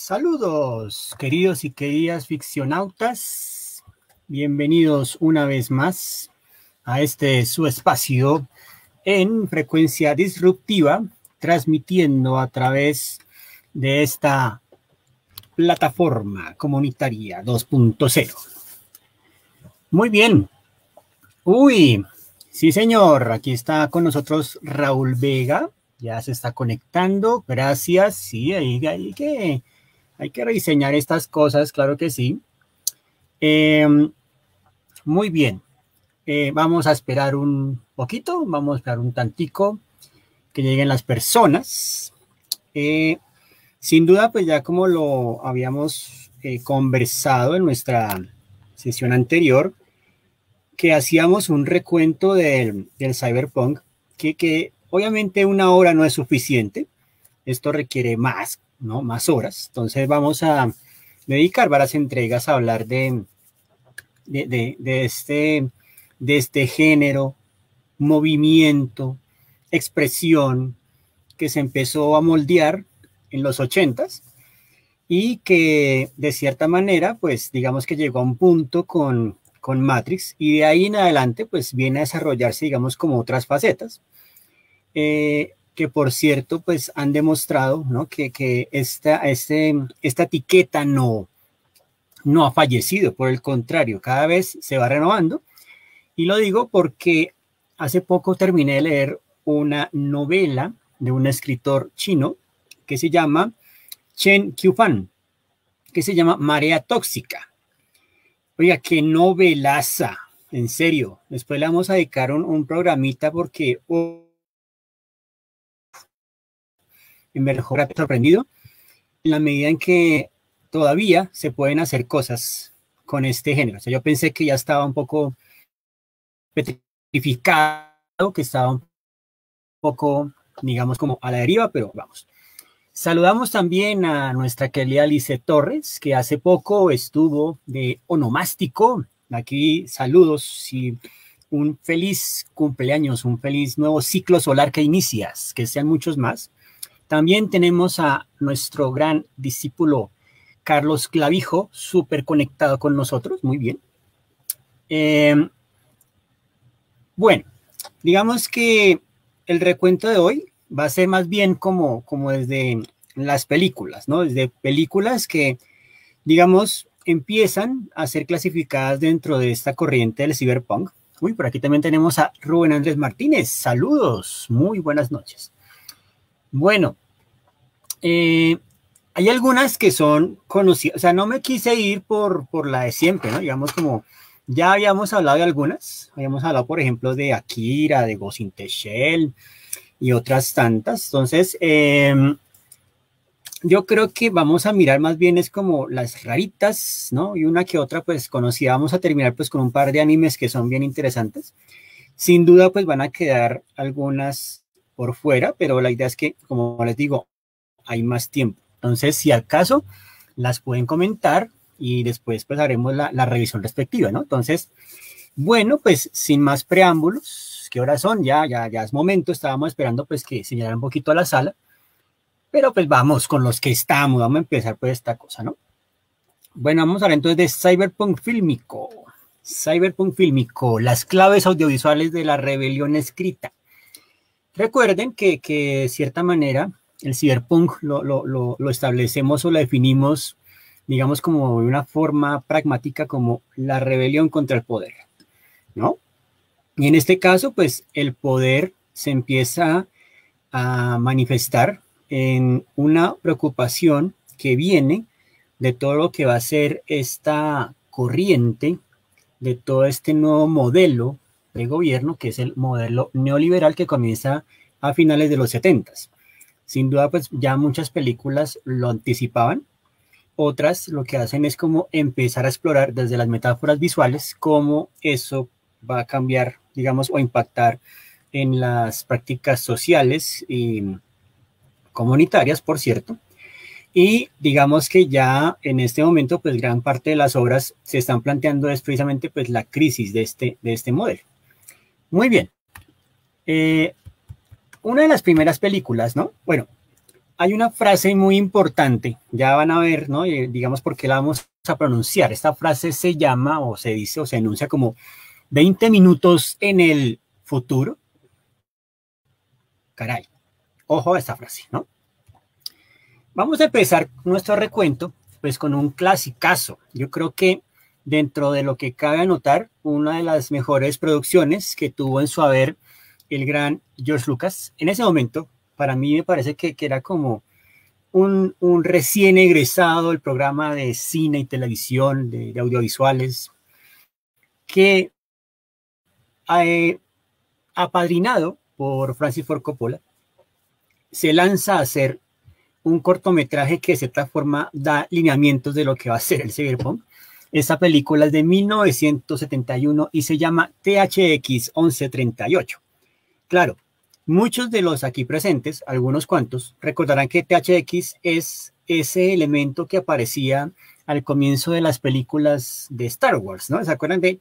Saludos, queridos y queridas ficcionautas. Bienvenidos una vez más a su espacio en frecuencia disruptiva, transmitiendo a través de esta plataforma comunitaria 2.0. Muy bien. Uy, sí señor, aquí está con nosotros Raúl Vega, ya se está conectando, gracias, sí, hay que rediseñar estas cosas, claro que sí. Muy bien, vamos a esperar un poquito, vamos a esperar un tantico que lleguen las personas. Sin duda, pues ya como lo habíamos conversado en nuestra sesión anterior, que hacíamos un recuento del Cyberpunk, que obviamente una hora no es suficiente, esto requiere más, ¿no? Más horas, entonces vamos a dedicar varias entregas a hablar de este género, movimiento, expresión que se empezó a moldear en los 80s y que de cierta manera, pues digamos que llegó a un punto con Matrix y de ahí en adelante pues viene a desarrollarse digamos como otras facetas que por cierto pues han demostrado, ¿no? que esta etiqueta no ha fallecido, por el contrario, cada vez se va renovando y lo digo porque hace poco terminé de leer una novela de un escritor chino que se llama Chen Qiufan, que se llama Marea Tóxica. Oiga, qué novelaza, en serio. Después le vamos a dedicar un programita porque me dejó sorprendido en la medida en que todavía se pueden hacer cosas con este género. O sea, yo pensé que ya estaba un poco petrificado, que estaba un poco, digamos, como a la deriva, pero vamos. Saludamos también a nuestra querida Lice Torres, que hace poco estuvo de onomástico. Aquí saludos y un feliz cumpleaños, un feliz nuevo ciclo solar que inicias, que sean muchos más. También tenemos a nuestro gran discípulo Carlos Clavijo, súper conectado con nosotros, muy bien. Bueno, digamos que el recuento de hoy va a ser más bien como desde las películas, ¿no? Desde películas que, digamos, empiezan a ser clasificadas dentro de esta corriente del cyberpunk. Uy, por aquí también tenemos a Rubén Andrés Martínez. Saludos, muy buenas noches. Bueno, hay algunas que son conocidas, o sea, no me quise ir por la de siempre, ¿no? Digamos como, ya habíamos hablado de algunas, habíamos hablado, por ejemplo, de Akira, de Ghost in the Shell, y otras tantas. Entonces, yo creo que vamos a mirar más bien es como las raritas, ¿no? Y una que otra, pues, conocida. Vamos a terminar, pues, con un par de animes que son bien interesantes. Sin duda, pues, van a quedar algunas por fuera, pero la idea es que, como les digo, hay más tiempo. Entonces, si al caso, las pueden comentar y después, pues, haremos la revisión respectiva, ¿no? Entonces, bueno, pues, sin más preámbulos, ¿qué horas son? Ya es momento, estábamos esperando pues que se llenara un poquito a la sala, pero pues vamos con los que estamos, vamos a empezar pues esta cosa, ¿no? Bueno, vamos a hablar entonces de Cyberpunk Fílmico. Cyberpunk Fílmico, las claves audiovisuales de la rebelión escrita. Recuerden que de cierta manera el Cyberpunk lo establecemos o lo definimos, digamos, como de una forma pragmática como la rebelión contra el poder, ¿no? Y en este caso, pues el poder se empieza a manifestar en una preocupación que viene de todo lo que va a ser esta corriente, de todo este nuevo modelo de gobierno, que es el modelo neoliberal que comienza a finales de los 70s. Sin duda, pues ya muchas películas lo anticipaban. Otras lo que hacen es como empezar a explorar desde las metáforas visuales cómo eso va a cambiar, digamos, o impactar en las prácticas sociales y comunitarias, por cierto. Y digamos que ya en este momento, pues gran parte de las obras se están planteando es precisamente pues la crisis de este modelo. Muy bien. Una de las primeras películas, ¿no? Bueno, hay una frase muy importante, ya van a ver, ¿no? Digamos por qué la vamos a pronunciar. Esta frase se llama o se dice o se enuncia como 20 minutos en el futuro. Caray, ojo a esta frase, ¿no? Vamos a empezar nuestro recuento pues con un clasicazo. Yo creo que dentro de lo que cabe anotar, una de las mejores producciones que tuvo en su haber el gran George Lucas. En ese momento, para mí me parece que era como un recién egresado del programa de cine y televisión, de audiovisuales, que apadrinado por Francis Ford Coppola, se lanza a hacer un cortometraje que de cierta forma da lineamientos de lo que va a ser el cyberpunk. Esta película es de 1971 y se llama THX 1138. Claro, muchos de los aquí presentes, algunos cuantos, recordarán que THX es ese elemento que aparecía al comienzo de las películas de Star Wars, ¿no? ¿Se acuerdan de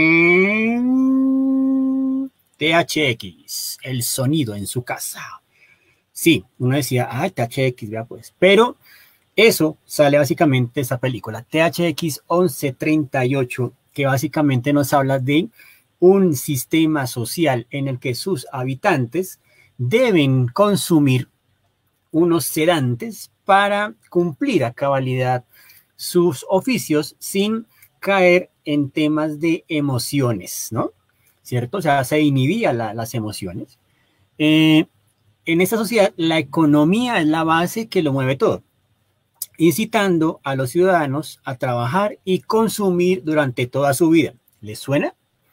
THX, el sonido en su casa? Sí, uno decía, THX, vea pues, pero eso sale básicamente de esa película, THX 1138, que básicamente nos habla de un sistema social en el que sus habitantes deben consumir unos sedantes para cumplir a cabalidad sus oficios sin caer en temas de emociones, ¿no? ¿Cierto? O sea, se inhibía las emociones. En esta sociedad, la economía es la base que lo mueve todo, incitando a los ciudadanos a trabajar y consumir durante toda su vida. ¿Les suena?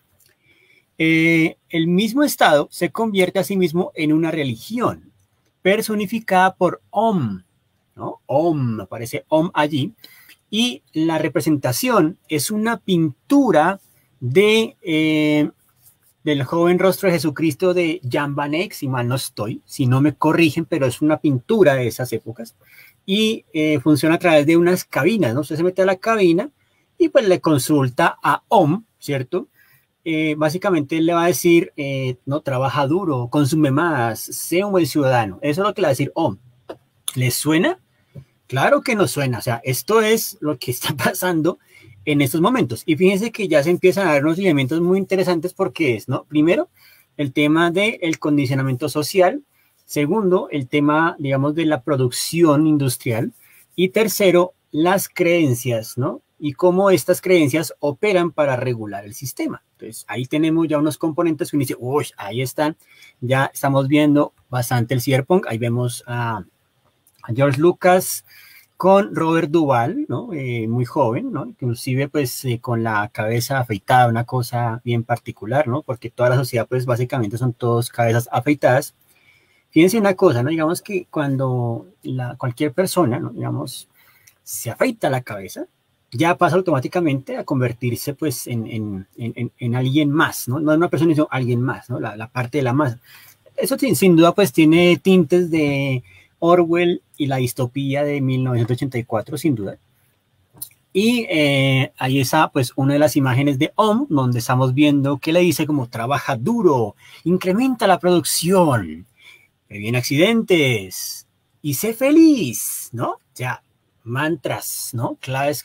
El mismo Estado se convierte a sí mismo en una religión, personificada por Om, ¿no? Om, aparece Om allí, y la representación es una pintura del joven rostro de Jesucristo de Jan van Eyck, si mal no estoy, si no me corrigen, pero es una pintura de esas épocas, y funciona a través de unas cabinas, ¿no? Usted se mete a la cabina y pues le consulta a Om, ¿cierto? Básicamente él le va a decir, no, trabaja duro, consume más, sea un buen ciudadano. Eso es lo que le va a decir Om. ¿Les suena? Claro que nos suena. O sea, esto es lo que está pasando en estos momentos. Y fíjense que ya se empiezan a dar unos elementos muy interesantes porque es, ¿no? Primero, el tema del condicionamiento social. Segundo, el tema, digamos, de la producción industrial. Y tercero, las creencias, ¿no? Y cómo estas creencias operan para regular el sistema. Entonces, ahí tenemos ya unos componentes que uno dice, uy, ahí están, ya estamos viendo bastante el cyberpunk. Ahí vemos a George Lucas con Robert Duvall, ¿no? Muy joven, ¿no? Inclusive, pues, con la cabeza afeitada, una cosa bien particular, ¿no? Porque toda la sociedad, pues, básicamente son todos cabezas afeitadas. Fíjense una cosa, ¿no? Digamos que cuando cualquier persona, ¿no? Digamos, se afeita la cabeza, ya pasa automáticamente a convertirse pues en alguien más, ¿no? No es una persona, sino alguien más, ¿no? La parte de la masa. Eso sin duda pues tiene tintes de Orwell y la distopía de 1984, sin duda. Y ahí está pues una de las imágenes de Om, donde estamos viendo que le dice como trabaja duro, incrementa la producción, previene accidentes y sé feliz, ¿no? O sea, mantras, ¿no?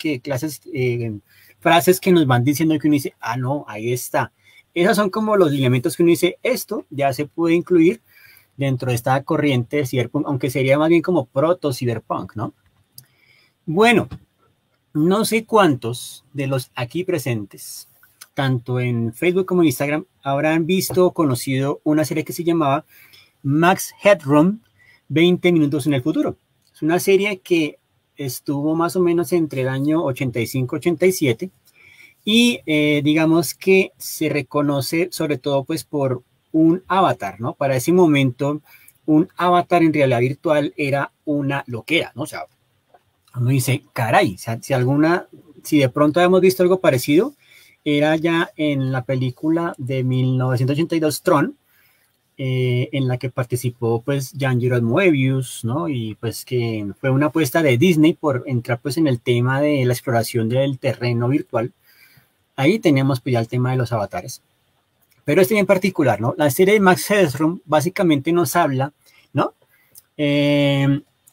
Frases que nos van diciendo que uno dice, no, ahí está. Esos son como los lineamientos que uno dice, esto ya se puede incluir dentro de esta corriente de cyberpunk, aunque sería más bien como proto-cyberpunk, ¿no? Bueno, no sé cuántos de los aquí presentes, tanto en Facebook como en Instagram, habrán visto o conocido una serie que se llamaba Max Headroom, 20 minutos en el futuro. Es una serie que estuvo más o menos entre el año 85-87 y digamos que se reconoce sobre todo pues por un avatar, ¿no? Para ese momento un avatar en realidad virtual era una loquera, ¿no? O sea, uno dice, caray, o sea, si de pronto habíamos visto algo parecido, era ya en la película de 1982 Tron, en la que participó pues Jean-Giraud Moebius, ¿no? Y pues que fue una apuesta de Disney por entrar pues en el tema de la exploración del terreno virtual. Ahí tenemos pues ya el tema de los avatares. Pero este en particular, ¿no? La serie de Max Headroom básicamente nos habla, ¿no?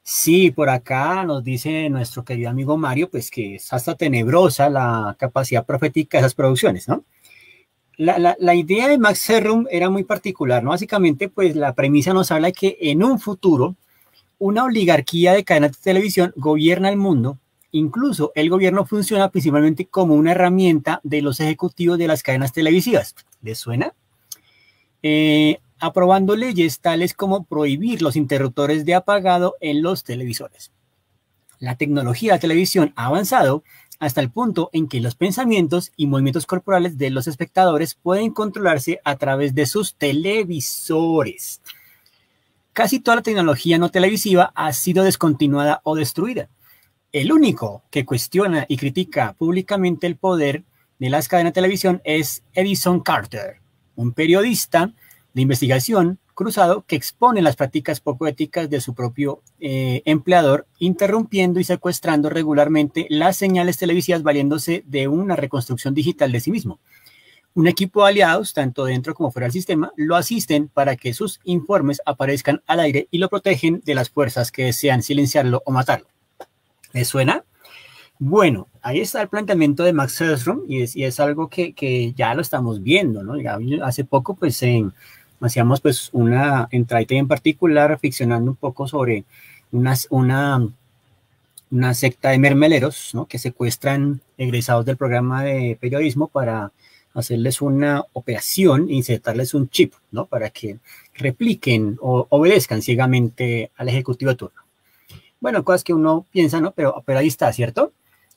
Sí, por acá nos dice nuestro querido amigo Mario, pues que es hasta tenebrosa la capacidad profética de esas producciones, ¿no? La idea de Max Headroom era muy particular, ¿no? Básicamente, pues la premisa nos habla de que en un futuro una oligarquía de cadenas de televisión gobierna el mundo. Incluso el gobierno funciona principalmente como una herramienta de los ejecutivos de las cadenas televisivas. ¿Les suena? Aprobando leyes tales como prohibir los interruptores de apagado en los televisores. La tecnología de la televisión ha avanzado hasta el punto en que los pensamientos y movimientos corporales de los espectadores pueden controlarse a través de sus televisores. Casi toda la tecnología no televisiva ha sido descontinuada o destruida. El único que cuestiona y critica públicamente el poder de las cadenas de televisión es Edison Carter, un periodista de investigación cruzado que expone las prácticas poco éticas de su propio empleador, interrumpiendo y secuestrando regularmente las señales televisivas valiéndose de una reconstrucción digital de sí mismo. Un equipo de aliados, tanto dentro como fuera del sistema, lo asisten para que sus informes aparezcan al aire y lo protegen de las fuerzas que desean silenciarlo o matarlo. ¿Les suena? Bueno, ahí está el planteamiento de Max Headroom y es algo que ya lo estamos viendo, ¿no? Ya hace poco, pues, hacíamos pues una entradita en particular ficcionando un poco sobre una secta de mermeleros, ¿no? Que secuestran egresados del programa de periodismo para hacerles una operación e insertarles un chip, ¿no? Para que repliquen o obedezcan ciegamente al ejecutivo de turno. Bueno, cosas que uno piensa, ¿no? Pero ahí está, ¿cierto?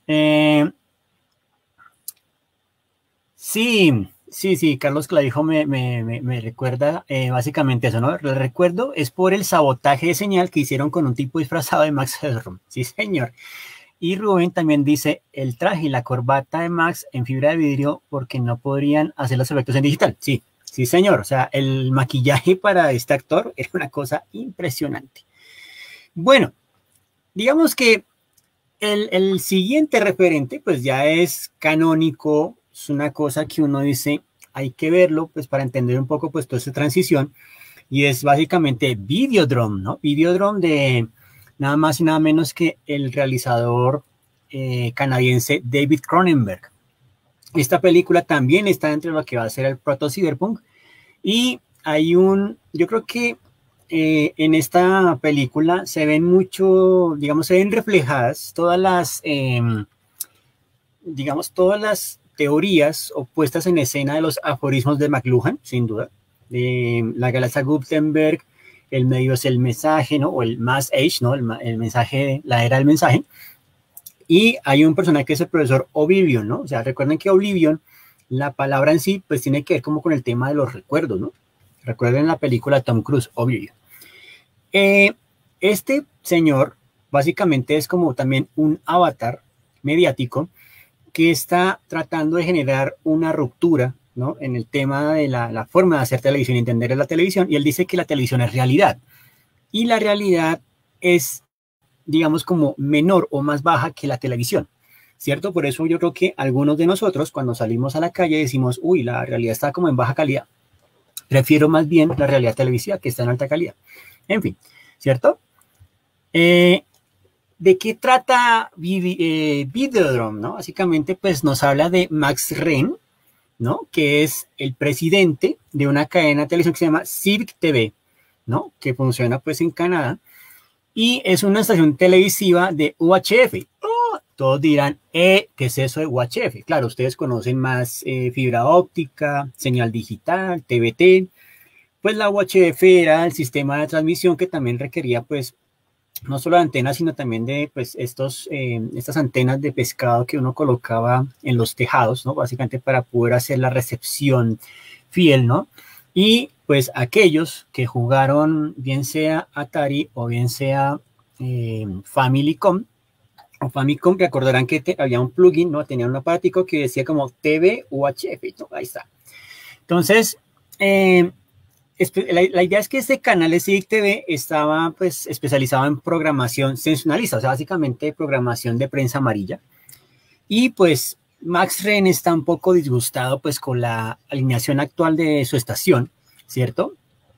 Sí, Carlos Clavijo me recuerda básicamente eso, ¿no? El recuerdo es por el sabotaje de señal que hicieron con un tipo disfrazado de Max Headroom. Sí, señor. Y Rubén también dice el traje y la corbata de Max en fibra de vidrio porque no podrían hacer los efectos en digital. Sí, sí, señor. O sea, el maquillaje para este actor era una cosa impresionante. Bueno, digamos que el siguiente referente, pues ya es canónico, es una cosa que uno dice, hay que verlo, pues para entender un poco, pues toda esta transición, y es básicamente Videodrome, ¿no? Videodrome de nada más y nada menos que el realizador canadiense David Cronenberg. Esta película también está entre lo que va a ser el proto-cyberpunk, y hay yo creo que en esta película se ven mucho, digamos, se ven reflejadas digamos, todas las teorías o puestas en escena de los aforismos de McLuhan, sin duda, de la galaxia Gutenberg, el medio es el mensaje, ¿no? O el mass age, ¿no? El mensaje, la era del mensaje. Y hay un personaje que es el profesor Oblivion, ¿no? O sea, recuerden que Oblivion, la palabra en sí, pues tiene que ver como con el tema de los recuerdos, ¿no? Recuerden la película Tom Cruise, Oblivion. Este señor básicamente es como también un avatar mediático que está tratando de generar una ruptura, ¿no? En el tema de la forma de hacer televisión y entender la televisión, y él dice que la televisión es realidad, y la realidad es, digamos, como menor o más baja que la televisión, ¿cierto? Por eso yo creo que algunos de nosotros cuando salimos a la calle decimos, uy, la realidad está como en baja calidad. Prefiero más bien la realidad televisiva que está en alta calidad. En fin, ¿cierto? ¿De qué trata Videodrome, ¿no? Básicamente, pues nos habla de Max Renn, ¿no? Que es el presidente de una cadena de televisión que se llama Civic TV, ¿no? Que funciona pues en Canadá y es una estación televisiva de UHF. Oh, todos dirán, ¿qué es eso de UHF? Claro, ustedes conocen más fibra óptica, señal digital, TVT. Pues la UHF era el sistema de transmisión que también requería pues no solo de antenas, sino también de pues, estas antenas de pescado que uno colocaba en los tejados, ¿no? Básicamente para poder hacer la recepción fiel, ¿no? Y pues aquellos que jugaron, bien sea Atari o bien sea Famicom, o Famicom, recordarán que había un plugin, ¿no? Tenía un aparatico que decía como TV UHF, ¿no? Ahí está. Entonces, la idea es que este canal de Civic TV estaba pues especializado en programación sensacionalista, o sea, básicamente programación de prensa amarilla. Y pues Max Renn está un poco disgustado pues con la alineación actual de su estación, ¿cierto?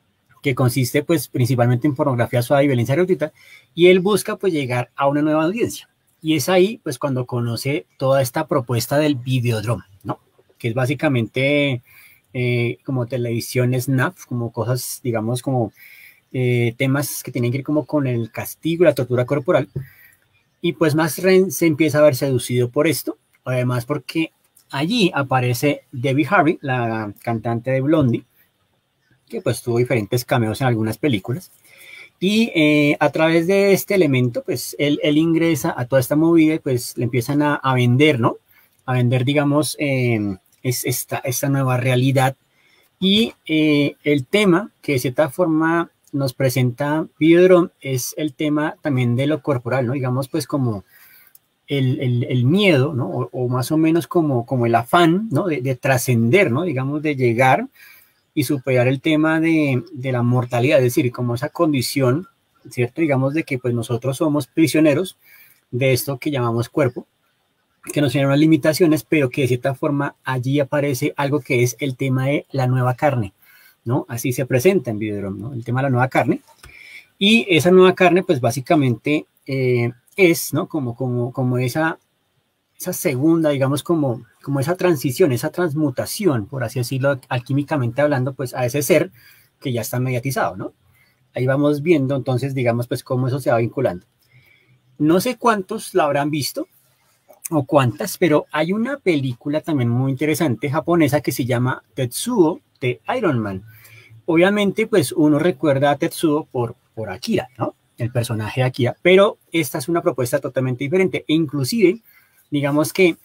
que consiste pues principalmente en pornografía suave y violencia gratuita, y él busca pues llegar a una nueva audiencia. Y es ahí pues cuando conoce toda esta propuesta del Videodrome, ¿no? Que es básicamente como televisión snap, como cosas, digamos, como temas que tienen que ver como con el castigo y la tortura corporal. Y pues Masren se empieza a ver seducido por esto, además porque allí aparece Debbie Harry, la cantante de Blondie, que pues tuvo diferentes cameos en algunas películas. Y a través de este elemento, pues él ingresa a toda esta movida y pues le empiezan a vender, ¿no? A vender, digamos, esta nueva realidad. Y el tema que de cierta forma nos presenta Videodrome es el tema también de lo corporal, ¿no? Digamos, pues como el miedo, ¿no? O más o menos como el afán, ¿no? De trascender, ¿no? Digamos, de llegar y superar el tema de la mortalidad, es decir, como esa condición, ¿cierto? Digamos, de que pues nosotros somos prisioneros de esto que llamamos cuerpo, que nos tiene unas limitaciones, pero que de cierta forma allí aparece algo que es el tema de la nueva carne, ¿no? Así se presenta en Videodrome, ¿no? El tema de la nueva carne. Y esa nueva carne, pues básicamente es, ¿no? Como esa segunda, digamos, como esa transición, esa transmutación, por así decirlo, alquímicamente hablando, pues a ese ser que ya está mediatizado, ¿no? Ahí vamos viendo, entonces, digamos, pues cómo eso se va vinculando. No sé cuántos la habrán visto, o cuántas, pero hay una película también muy interesante japonesa que se llama Tetsuo de Iron Man. Obviamente, pues uno recuerda a Tetsuo por Akira, ¿no? El personaje de Akira, pero esta es una propuesta totalmente diferente. E inclusive, digamos que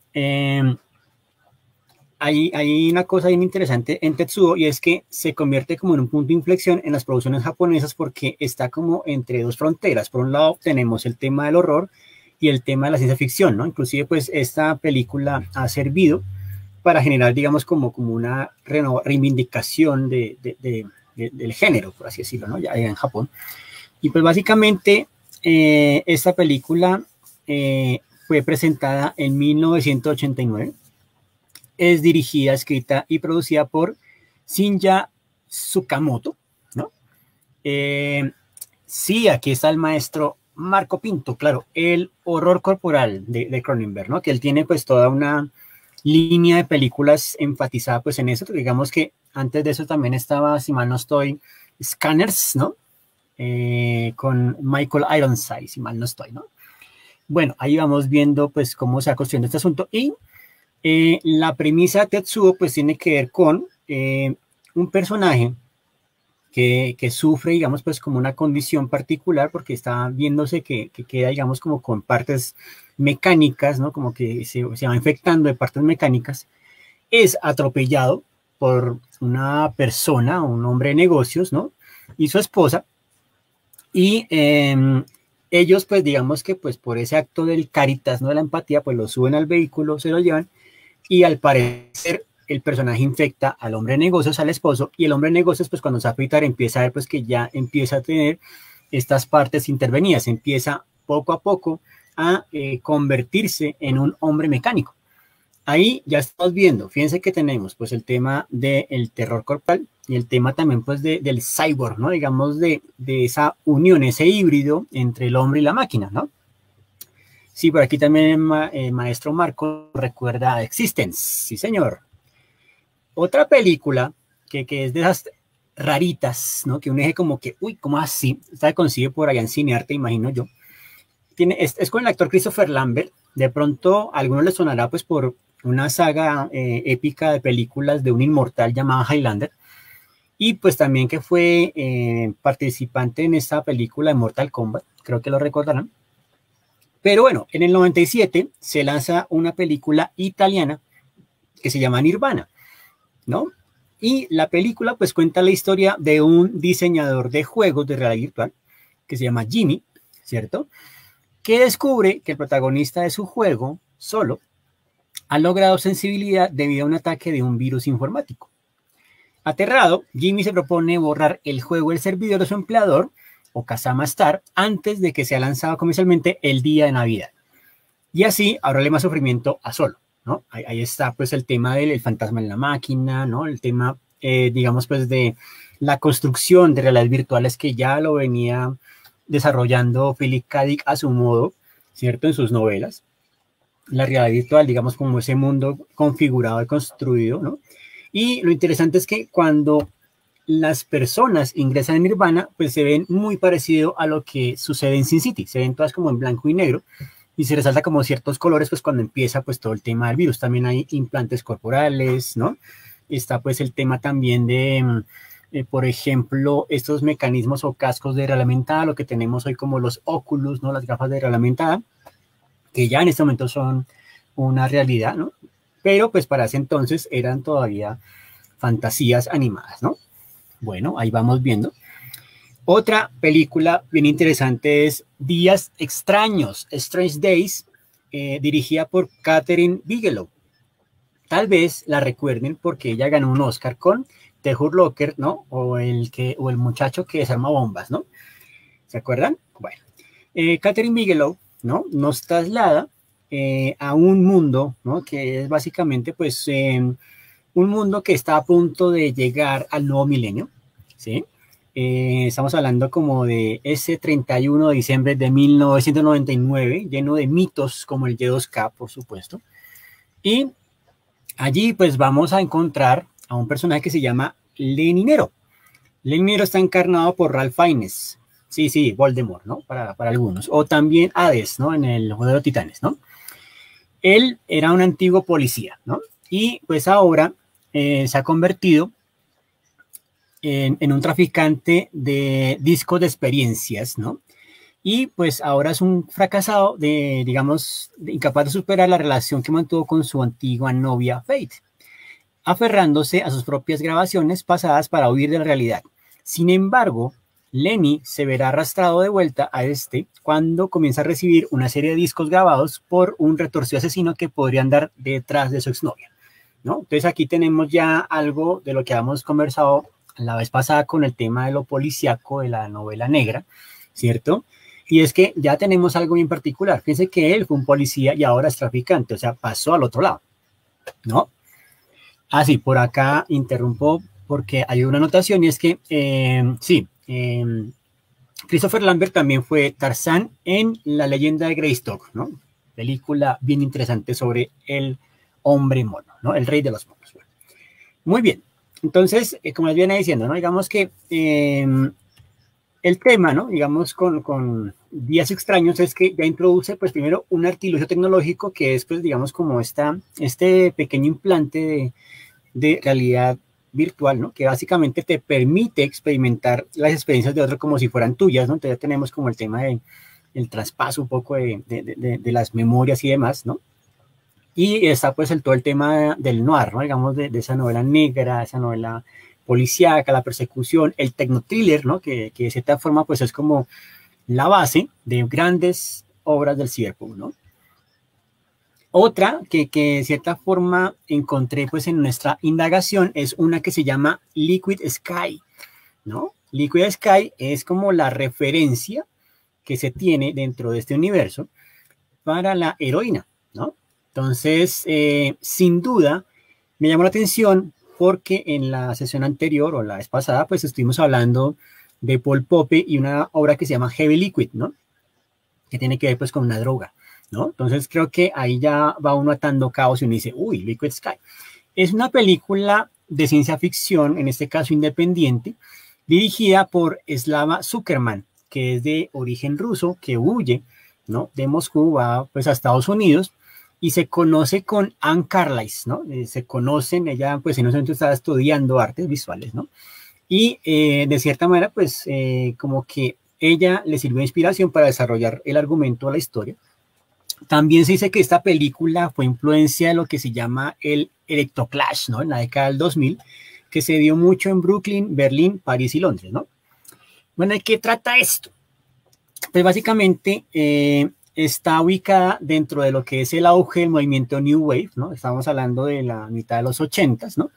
hay una cosa bien interesante en Tetsuo y es que se convierte como en un punto de inflexión en las producciones japonesas porque está como entre dos fronteras. Por un lado tenemos el tema del horror y el tema de la ciencia ficción, ¿no? Inclusive pues esta película ha servido para generar, digamos, como una reivindicación del género, por así decirlo, ¿no? Ya en Japón. Y pues básicamente esta película fue presentada en 1989. Es dirigida, escrita y producida por Shinya Tsukamoto, ¿no? Sí, aquí está el maestro Marco Pinto, claro, el horror corporal de Cronenberg, ¿no? Que él tiene pues toda una línea de películas enfatizada pues en eso, digamos que antes de eso también estaba, si mal no estoy, Scanners, ¿no? Con Michael Ironside, si mal no estoy, ¿no? Bueno, ahí vamos viendo pues cómo se ha construido este asunto y la premisa de Tetsuo pues tiene que ver con un personaje que sufre, digamos, pues como una condición particular porque está viéndose que queda, digamos, como con partes mecánicas, ¿no? Como que se va infectando de partes mecánicas, es atropellado por una persona, un hombre de negocios, ¿no? Y su esposa, y ellos, pues, digamos que, pues, por ese acto del caritas, ¿no? De la empatía, pues, lo suben al vehículo, se lo llevan, y al parecer el personaje infecta al hombre de negocios, al esposo, y el hombre de negocios, pues cuando se va a afeitar, empieza a ver pues que ya empieza a tener estas partes intervenidas, empieza poco a poco a convertirse en un hombre mecánico. Ahí ya estamos viendo, fíjense que tenemos pues el tema del terror corporal y el tema también pues del cyborg, ¿no? Digamos de esa unión, ese híbrido entre el hombre y la máquina, ¿no? Sí, por aquí también el maestro Marco recuerda Existence, sí señor. Otra película que es de esas raritas, ¿no? Que uno dice como que, uy, ¿cómo así? Esta consigue por allá en Cinearte, imagino yo. Es con el actor Christopher Lambert. De pronto a algunos les sonará pues por una saga épica de películas de un inmortal llamado Highlander. Y pues también que fue participante en esta película de Mortal Kombat, creo que lo recordarán. Pero bueno, en el 97 se lanza una película italiana que se llama Nirvana, ¿no? Y la película pues cuenta la historia de un diseñador de juegos de realidad virtual que se llama Jimmy, ¿cierto? Que descubre que el protagonista de su juego, Solo, ha logrado sensibilidad debido a un ataque de un virus informático. Aterrado, Jimmy se propone borrar el juego del servidor de su empleador, o Kazama Star, antes de que sea lanzado comercialmente el día de Navidad. Y así ahorrarle más sufrimiento a Solo, ¿no? Ahí está pues el tema del fantasma en la máquina, ¿no? El tema, digamos pues de la construcción de realidades virtuales que ya lo venía desarrollando Philip K. Dick a su modo, ¿cierto? En sus novelas. La realidad virtual, digamos, como ese mundo configurado y construido, ¿no? Y lo interesante es que cuando las personas ingresan en Nirvana, pues se ven muy parecido a lo que sucede en Sin City. Se ven todas como en blanco y negro y se resalta como ciertos colores, pues cuando empieza pues todo el tema del virus. También hay implantes corporales, ¿no? Está pues el tema también de, por ejemplo, estos mecanismos o cascos de realidad aumentada, lo que tenemos hoy como los Oculus, ¿no? Las gafas de realidad aumentada, que ya en este momento son una realidad, ¿no? Pero pues para ese entonces eran todavía fantasías animadas, ¿no? Bueno, ahí vamos viendo. Otra película bien interesante es Días Extraños, Strange Days, dirigida por Katherine Bigelow. Tal vez la recuerden porque ella ganó un Oscar con The Hurt Locker, ¿no? O el muchacho que desarma bombas, ¿no? ¿Se acuerdan? Bueno, Katherine Bigelow, ¿no? Nos traslada a un mundo, ¿no? Que es básicamente, pues, un mundo que está a punto de llegar al nuevo milenio, ¿sí? Estamos hablando como de ese 31 de diciembre de 1999, lleno de mitos como el Y2K, por supuesto. Y allí pues vamos a encontrar a un personaje que se llama Lenny Nero. Lenny Nero está encarnado por Ralph Fiennes. Sí, Voldemort, ¿no? Para algunos. O también Hades, ¿no? En el Juego de los Titanes, ¿no? Él era un antiguo policía, ¿no? Y pues ahora se ha convertido en un traficante de discos de experiencias, ¿no? Y pues ahora es un fracasado digamos, incapaz de superar la relación que mantuvo con su antigua novia Faith, aferrándose a sus propias grabaciones pasadas para huir de la realidad. Sin embargo, Lenny se verá arrastrado de vuelta a cuando comienza a recibir una serie de discos grabados por un retorcido asesino que podría andar detrás de su exnovia, ¿no? Entonces aquí tenemos ya algo de lo que habíamos conversado la vez pasada con el tema de lo policíaco de la novela negra, ¿cierto? Y es que ya tenemos algo bien particular. Fíjense que él fue un policía y ahora es traficante, o sea, pasó al otro lado, ¿no? Sí, por acá interrumpo porque hay una anotación y es que, Christopher Lambert también fue Tarzán en La leyenda de Greystock, ¿no? Película bien interesante sobre el hombre mono, ¿no? El rey de los monos. Bueno, muy bien. Entonces, como les viene diciendo, ¿no? Digamos que el tema, ¿no? Digamos, con Días Extraños es que ya introduce, pues, primero un artilugio tecnológico que es, pues, digamos, como este pequeño implante de realidad virtual, ¿no? Que básicamente te permite experimentar las experiencias de otro como si fueran tuyas, ¿no? Entonces ya tenemos como el tema del traspaso un poco de las memorias y demás, ¿no? Y está pues todo el tema del noir, ¿no? Digamos, de esa novela negra, esa novela policíaca, la persecución, el tecnotriller, ¿no? Que de cierta forma pues es como la base de grandes obras del cyberpunk, ¿no? Otra que de cierta forma encontré pues en nuestra indagación es una que se llama Liquid Sky, ¿no? Liquid Sky es como la referencia que se tiene dentro de este universo para la heroína, ¿no? Entonces, sin duda, me llamó la atención porque en la sesión anterior o la vez pasada, pues estuvimos hablando de Paul Pope y una obra que se llama Heavy Liquid, ¿no? Que tiene que ver pues con una droga, ¿no? Entonces creo que ahí ya va uno atando cabos y uno dice, uy, Liquid Sky. Es una película de ciencia ficción, en este caso independiente, dirigida por Slava Zuckerman, que es de origen ruso, que huye, ¿no? De Moscú, va pues a Estados Unidos y se conoce con Anne Carlisle, ¿no? Se conocen, ella pues en ese momento estaba estudiando artes visuales, ¿no? Y de cierta manera pues como que ella le sirvió de inspiración para desarrollar el argumento de la historia. También se dice que esta película fue influencia de lo que se llama el Electroclash, ¿no? En la década del 2000, que se dio mucho en Brooklyn, Berlín, París y Londres, ¿no? Bueno, ¿de qué trata esto? Pues básicamente está ubicada dentro de lo que es el auge del movimiento New Wave, ¿no? Estamos hablando de la mitad de los 80s, ¿no?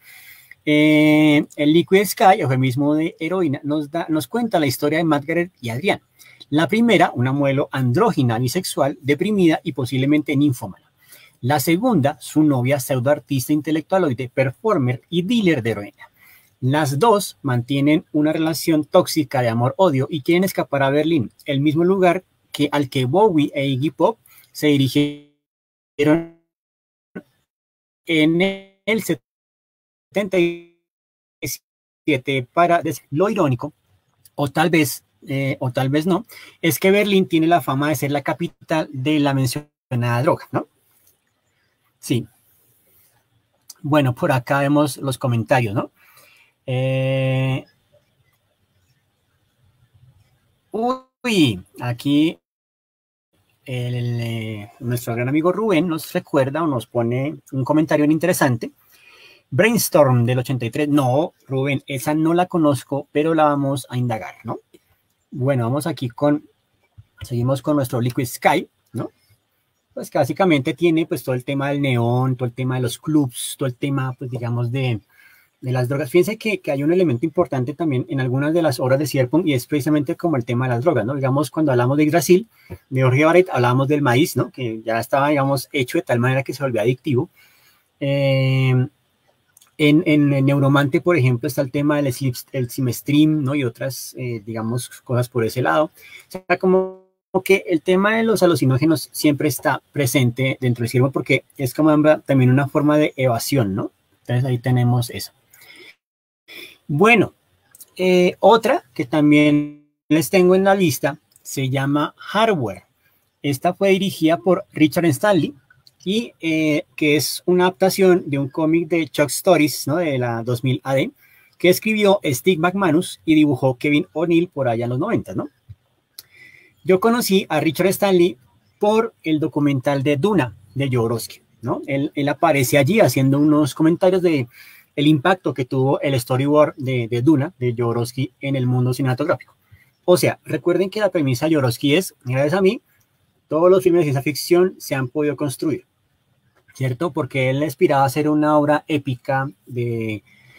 El Liquid Sky, eufemismo de heroína, nos cuenta la historia de Margaret y Adrián. La primera, una modelo andrógina, bisexual, deprimida y posiblemente ninfómana. La segunda, su novia pseudoartista intelectualoide, performer y dealer de heroína. Las dos mantienen una relación tóxica de amor-odio y quieren escapar a Berlín, el mismo lugar al que Bowie e Iggy Pop se dirigieron en el 77 para lo irónico, o tal vez no, es que Berlín tiene la fama de ser la capital de la mencionada droga, ¿no? Sí. Bueno, por acá vemos los comentarios, ¿no? Uy, aquí nuestro gran amigo Rubén nos recuerda o nos pone un comentario interesante. Brainstorm del 83. No, Rubén, esa no la conozco, pero la vamos a indagar, ¿no? Bueno, vamos aquí seguimos con nuestro Liquid Sky, ¿no? Pues que básicamente tiene pues todo el tema del neón, todo el tema de los clubs, todo el tema, pues digamos, de las drogas. Fíjense que hay un elemento importante también en algunas de las obras de Cyberpunk y es precisamente como el tema de las drogas, ¿no? Digamos, cuando hablamos de Yggdrasil, de Jorge Barrett, hablábamos del maíz, ¿no? Que ya estaba, digamos, hecho de tal manera que se volvió adictivo. En Neuromante, por ejemplo, está el tema del Simestream, ¿no? Y otras, digamos, cosas por ese lado. O sea, como que el tema de los alucinógenos siempre está presente dentro del Cyberpunk porque es como también una forma de evasión, ¿no? Entonces ahí tenemos eso. Bueno, otra que también les tengo en la lista se llama Hardware. Esta fue dirigida por Richard Stanley y que es una adaptación de un cómic de Chuck Stories, ¿no? De la 2000 AD, que escribió Steve McManus y dibujó Kevin O'Neill por allá en los 90, ¿no? Yo conocí a Richard Stanley por el documental de Duna de Jodorowsky, ¿no? Él aparece allí haciendo unos comentarios de el impacto que tuvo el storyboard de Duna, de Jodorowsky, en el mundo cinematográfico. O sea, recuerden que la premisa de Jodorowsky es, gracias a mí, todos los filmes de ciencia ficción se han podido construir, ¿cierto? Porque él aspiraba a hacer una obra épica de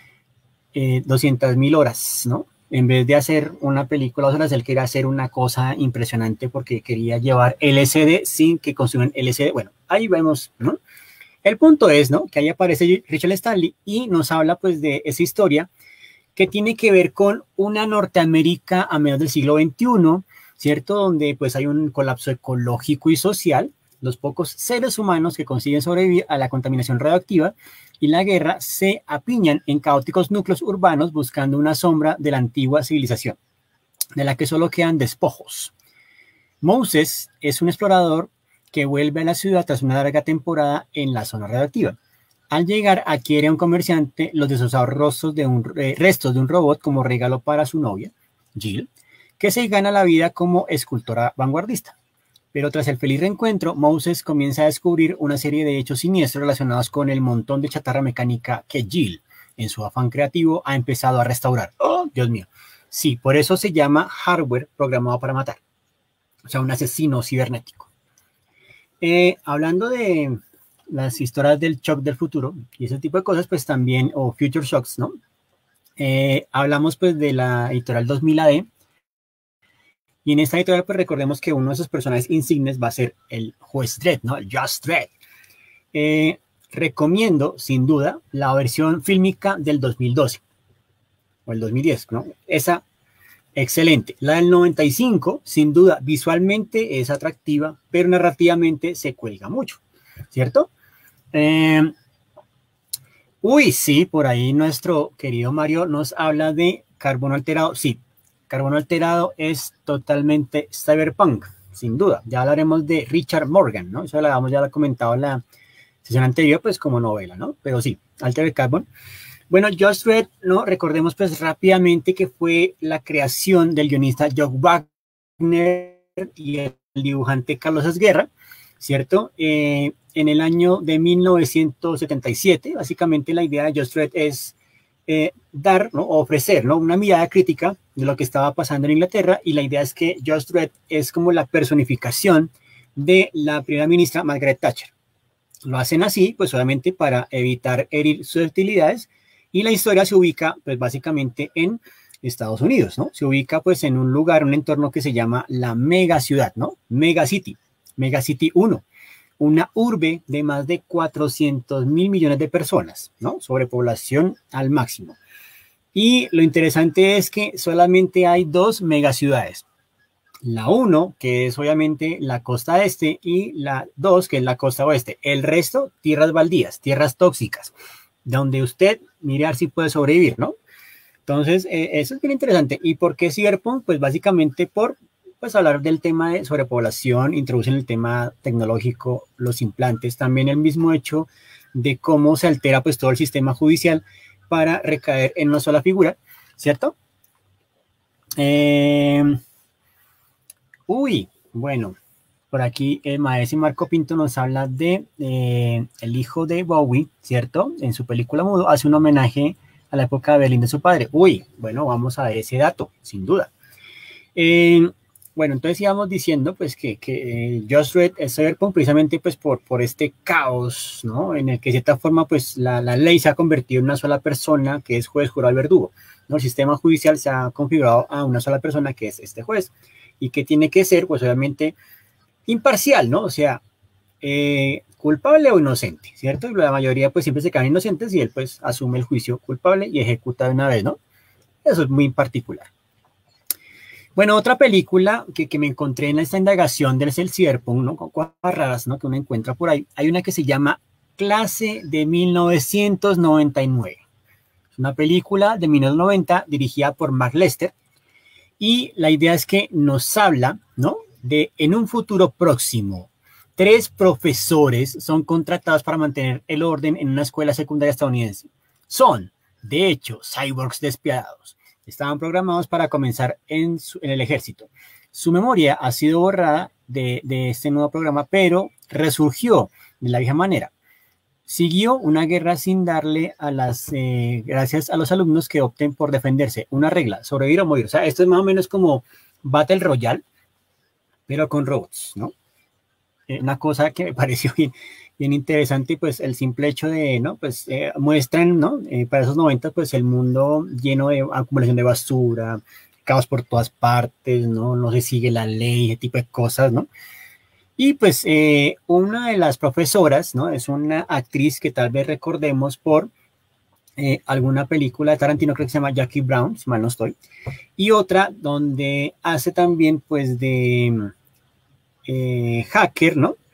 200.000 horas, ¿no? En vez de hacer una película 2 horas, él quería hacer una cosa impresionante porque quería llevar LSD sin que consuman LSD. Bueno, ahí vemos, ¿no? El punto es, ¿no? Que ahí aparece Richard Stanley y nos habla pues de esa historia que tiene que ver con una Norteamérica a mediados del siglo XXI, ¿cierto? Donde pues hay un colapso ecológico y social, los pocos seres humanos que consiguen sobrevivir a la contaminación radioactiva y la guerra se apiñan en caóticos núcleos urbanos buscando una sombra de la antigua civilización, de la que solo quedan despojos. Moses es un explorador que vuelve a la ciudad tras una larga temporada en la zona radioactiva. Al llegar, adquiere a un comerciante los desosados restos de un robot como regalo para su novia, Jill, que se gana la vida como escultora vanguardista. Pero tras el feliz reencuentro, Moses comienza a descubrir una serie de hechos siniestros relacionados con el montón de chatarra mecánica que Jill, en su afán creativo, ha empezado a restaurar. ¡Oh, Dios mío! Sí, por eso se llama hardware programado para matar. O sea, un asesino cibernético. Hablando de las historias del shock del futuro y ese tipo de cosas, pues también, o Future Shocks, ¿no? Hablamos pues de la editorial 2000 AD, y en esta editorial pues recordemos que uno de sus personajes insignes va a ser el juez Dredd, ¿no? El Just Dredd. Recomiendo, sin duda, la versión fílmica del 2012, o el 2010, ¿no? Esa, excelente. La del 95, sin duda, visualmente es atractiva, pero narrativamente se cuelga mucho, ¿cierto? Uy, sí, por ahí nuestro querido Mario nos habla de Carbono Alterado. Sí, Carbono Alterado es totalmente cyberpunk, sin duda. Ya hablaremos de Richard Morgan, ¿no? Eso ya lo he comentado en la sesión anterior, pues como novela, ¿no? Pero sí, Altered Carbon. Bueno, Just Dredd, ¿no? Recordemos pues rápidamente que fue la creación del guionista Joe Wagner y el dibujante Carlos Esguerra, ¿cierto? En el año de 1977, básicamente la idea de Just Dredd es dar, ¿no? O ofrecer, ¿no? Una mirada crítica de lo que estaba pasando en Inglaterra, y la idea es que Just Dredd es como la personificación de la primera ministra Margaret Thatcher. Lo hacen así, pues obviamente para evitar herir susceptibilidades, y la historia se ubica, pues básicamente en Estados Unidos, ¿no? Se ubica pues en un lugar, un entorno que se llama la mega ciudad, ¿no? Mega City 1, una urbe de más de 400.000 millones de personas, ¿no? Sobrepoblación al máximo. Y lo interesante es que solamente hay dos megaciudades. La 1, que es obviamente la costa este, y la 2, que es la costa oeste. El resto, tierras baldías, tierras tóxicas, donde usted mirar si puede sobrevivir, ¿no? Entonces, eso es bien interesante. ¿Y por qué Cyberpunk? Pues básicamente por pues, hablar del tema de sobrepoblación, introducen el tema tecnológico, los implantes, también el mismo hecho de cómo se altera pues todo el sistema judicial para recaer en una sola figura, ¿cierto? Bueno, por aquí el maestro Marco Pinto nos habla de el hijo de Bowie, ¿cierto? En su película Mudo hace un homenaje a la época de Berlín de su padre. Bueno, vamos a ver ese dato, sin duda. Bueno, entonces íbamos diciendo pues que Just Red es Cyberpunk precisamente pues por este caos, ¿no? En el que de cierta forma pues la ley se ha convertido en una sola persona que es juez, jurado y verdugo, ¿no? El sistema judicial se ha configurado a una sola persona que es este juez y que tiene que ser pues obviamente imparcial, ¿no? O sea, culpable o inocente, ¿cierto? Y la mayoría pues siempre se quedan inocentes y él pues asume el juicio culpable y ejecuta de una vez, ¿no? Eso es muy particular. Bueno, otra película que me encontré en esta indagación del Cyberpunk, ¿no? Con cosas raras, ¿no? Que uno encuentra por ahí. Hay una que se llama Clase de 1999. Es una película de 1990 dirigida por Mark Lester. Y la idea es que nos habla, ¿no? De en un futuro próximo, 3 profesores son contratados para mantener el orden en una escuela secundaria estadounidense. Son, de hecho, cyborgs despiadados. Estaban programados para comenzar en el ejército. Su memoria ha sido borrada de este nuevo programa, pero resurgió de la vieja manera. Siguió una guerra sin darle a gracias a los alumnos que opten por defenderse. Una regla, sobrevivir o morir. O sea, esto es más o menos como Battle Royale, pero con robots, ¿no? Una cosa que me pareció bien interesante, pues el simple hecho de, ¿no? Pues muestran, ¿no? Para esos 90, pues el mundo lleno de acumulación de basura, caos por todas partes, ¿no? No se sigue la ley, ese tipo de cosas, ¿no? Y pues una de las profesoras, ¿no? Es una actriz que tal vez recordemos por alguna película de Tarantino, creo que se llama Jackie Brown, si mal no estoy. Y otra donde hace también pues de hacker, ¿no?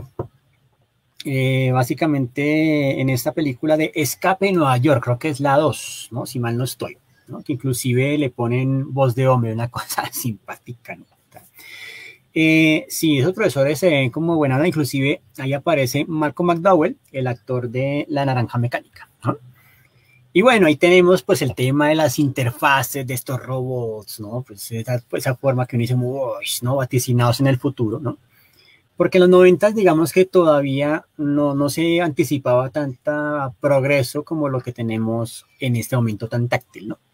Básicamente en esta película de Escape en Nueva York, creo que es la 2, ¿no? Si mal no estoy, ¿no? Que inclusive le ponen voz de hombre, una cosa simpática, ¿no? Sí, esos profesores se ven como buena onda, inclusive ahí aparece Malcolm McDowell, el actor de La Naranja Mecánica, ¿no? Y bueno, ahí tenemos pues el tema de las interfaces de estos robots, ¿no? Pues esa forma que uno dice, ¿no? Vaticinados en el futuro, ¿no? Porque en los 90 digamos que todavía no se anticipaba tanta progreso como lo que tenemos en este momento tan táctil, ¿no?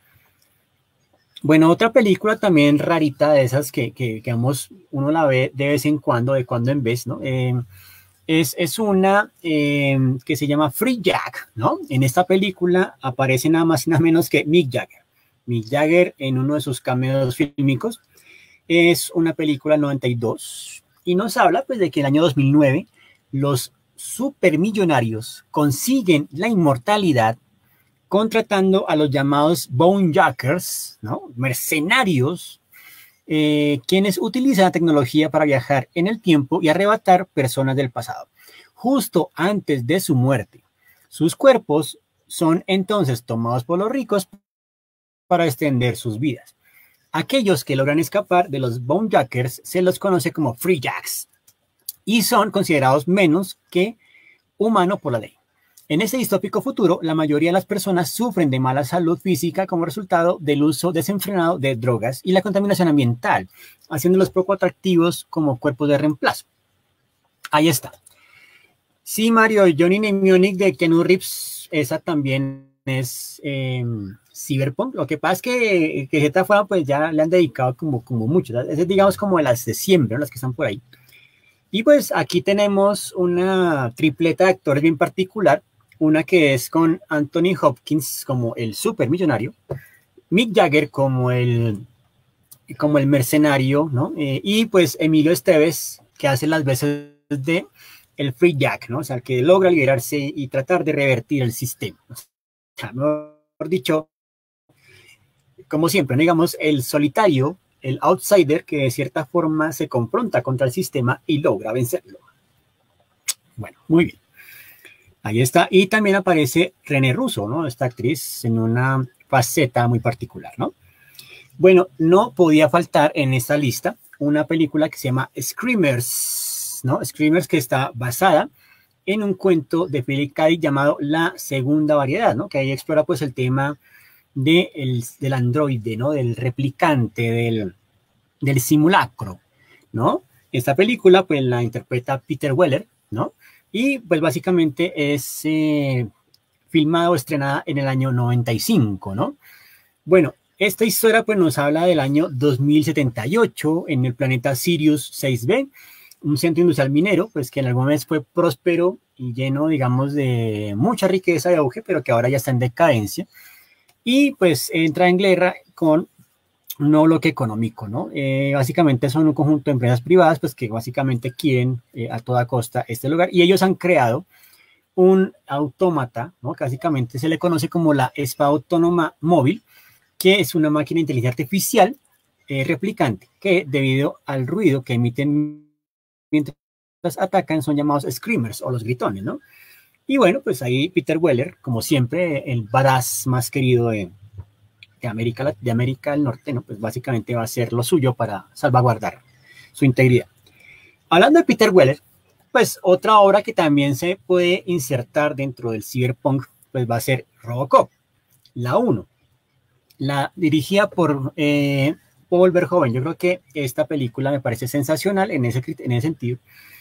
Bueno, otra película también rarita de esas que digamos, uno la ve de vez en cuando, de cuando en vez, ¿no? Es una que se llama Free Jack, ¿no? En esta película aparece nada más y nada menos que Mick Jagger. Mick Jagger en uno de sus cameos fílmicos. Es una película 92 y nos habla pues de que en el año 2009 los supermillonarios consiguen la inmortalidad contratando a los llamados bone jackers, ¿no? Mercenarios, quienes utilizan la tecnología para viajar en el tiempo y arrebatar personas del pasado, justo antes de su muerte. Sus cuerpos son entonces tomados por los ricos para extender sus vidas. Aquellos que logran escapar de los bone jackers se los conoce como free jacks y son considerados menos que humanos por la ley. En este distópico futuro, la mayoría de las personas sufren de mala salud física como resultado del uso desenfrenado de drogas y la contaminación ambiental, haciéndolos poco atractivos como cuerpos de reemplazo. Ahí está. Sí, Mario, Johnny Mnemonic de Keanu Reeves, esa también es Cyberpunk. Lo que pasa es que de cierta forma pues ya le han dedicado como mucho. Es digamos como las de siempre, ¿no? Las que están por ahí. Y pues aquí tenemos una tripleta de actores bien particular. Una que es con Anthony Hopkins como el supermillonario, Mick Jagger como el mercenario, ¿no? Y pues Emilio Esteves, que hace las veces de el Free Jack, ¿no? O sea, que logra liberarse y tratar de revertir el sistema. O sea, mejor dicho, como siempre, ¿no? Digamos, el solitario, el outsider que de cierta forma se confronta contra el sistema y logra vencerlo. Bueno, muy bien. Ahí está. Y también aparece René Russo, ¿no? Esta actriz en una faceta muy particular, ¿no? Bueno, no podía faltar en esta lista una película que se llama Screamers, ¿no? Screamers, que está basada en un cuento de Philip K. Dick llamado La Segunda Variedad, ¿no? Que ahí explora pues el tema del androide, ¿no? Del replicante, del simulacro, ¿no? Esta película pues la interpreta Peter Weller, ¿no? Y pues básicamente es filmada o estrenada en el año 95, ¿no? Bueno, esta historia pues nos habla del año 2078 en el planeta Sirius 6b, un centro industrial minero, pues que en algún momento fue próspero y lleno, digamos, de mucha riqueza y auge, pero que ahora ya está en decadencia. Y pues entra en guerra con un nuevo bloque económico, ¿no? Básicamente son un conjunto de empresas privadas, pues que básicamente quieren a toda costa este lugar, y ellos han creado un autómata, ¿no? Que básicamente se le conoce como la espada autónoma móvil, que es una máquina de inteligencia artificial replicante, que debido al ruido que emiten mientras atacan son llamados screamers o los gritones, ¿no? Y bueno, pues ahí Peter Weller, como siempre, el badass más querido de América del Norte, ¿no? Pues básicamente va a hacer lo suyo para salvaguardar su integridad. Hablando de Peter Weller, pues otra obra que también se puede insertar dentro del cyberpunk, pues va a ser Robocop, la 1. La dirigida por Paul Verhoeven. Yo creo que esta película me parece sensacional en ese sentido.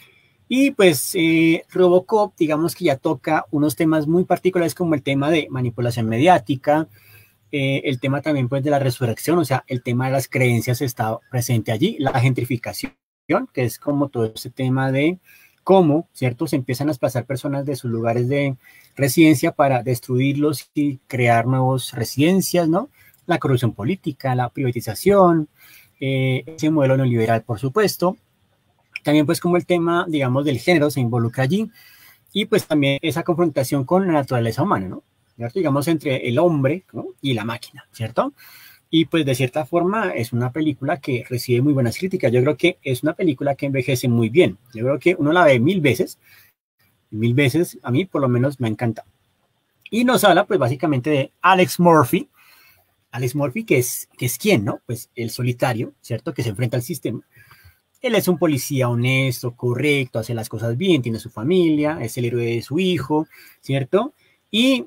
Y pues Robocop, digamos que ya toca unos temas muy particulares como el tema de manipulación mediática, el tema también pues de la resurrección, o sea, el tema de las creencias está presente allí, la gentrificación, que es como todo ese tema de cómo, ¿cierto? Se empiezan a desplazar personas de sus lugares de residencia para destruirlos y crear nuevas residencias, ¿no? La corrupción política, la privatización, ese modelo neoliberal, por supuesto. También pues como el tema, digamos, del género se involucra allí y pues también esa confrontación con la naturaleza humana, ¿no? ¿Cierto? Digamos, entre el hombre, ¿no? Y la máquina, ¿cierto? Y pues de cierta forma es una película que recibe muy buenas críticas. Yo creo que es una película que envejece muy bien. Yo creo que uno la ve mil veces, a mí por lo menos me encanta. Y nos habla pues básicamente de Alex Murphy, que es quién, ¿no? Pues el solitario, ¿cierto? Que se enfrenta al sistema. Él es un policía honesto, correcto, hace las cosas bien, tiene su familia, es el héroe de su hijo, ¿cierto? Y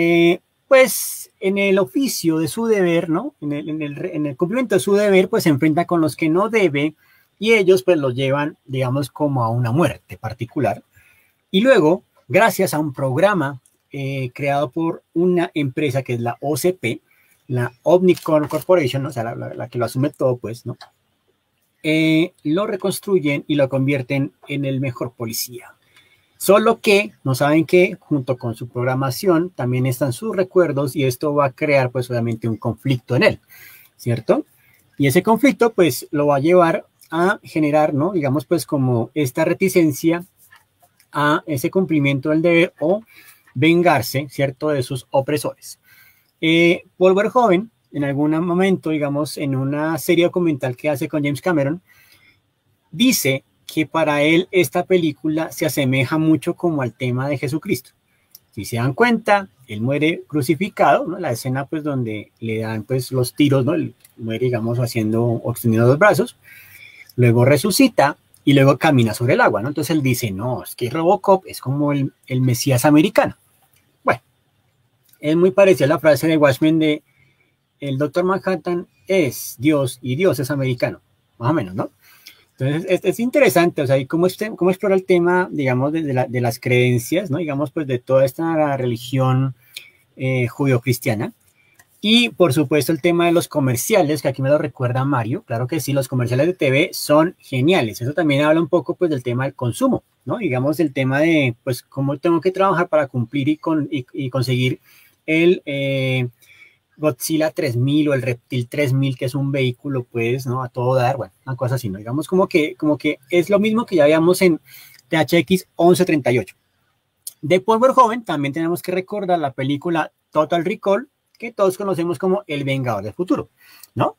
pues en el oficio de su deber, ¿no? En el cumplimiento de su deber, pues se enfrenta con los que no debe y ellos pues los llevan, digamos, como a una muerte particular. Y luego, gracias a un programa creado por una empresa que es la OCP, la Omnicom Corporation, ¿no? O sea, la que lo asume todo, pues, ¿no? Lo reconstruyen y lo convierten en el mejor policía. Solo que no saben que junto con su programación también están sus recuerdos y esto va a crear pues obviamente un conflicto en él, ¿cierto? Y ese conflicto pues lo va a llevar a generar, ¿no? Digamos pues como esta reticencia a ese cumplimiento del deber o vengarse, ¿cierto? De sus opresores. Paul Verhoeven en algún momento, digamos, en una serie documental que hace con James Cameron, dice que para él esta película se asemeja mucho como al tema de Jesucristo. Si se dan cuenta, él muere crucificado, ¿no? La escena pues donde le dan pues los tiros, ¿no? Él muere, digamos, extendiendo los brazos, luego resucita y luego camina sobre el agua, ¿no? Entonces él dice, no, es que Robocop es como el Mesías americano. Bueno, es muy parecida a la frase de Watchmen de el Doctor Manhattan es Dios y Dios es americano, más o menos, ¿no? Entonces, es interesante, o sea, y cómo explora el tema, digamos, de las creencias, ¿no? Digamos, pues, de toda esta religión judio-cristiana. Y, por supuesto, el tema de los comerciales, que aquí me lo recuerda Mario. Claro que sí, los comerciales de TV son geniales. Eso también habla un poco, pues, del tema del consumo, ¿no? Digamos, el tema de, pues, cómo tengo que trabajar para cumplir y conseguir el Godzilla 3000 o el Reptil 3000, que es un vehículo, pues, ¿no? A todo dar, bueno, una cosa así, ¿no? Digamos como que es lo mismo que ya veíamos en THX 1138. De Paul Verhoeven también tenemos que recordar la película Total Recall, que todos conocemos como El Vengador del Futuro, ¿no?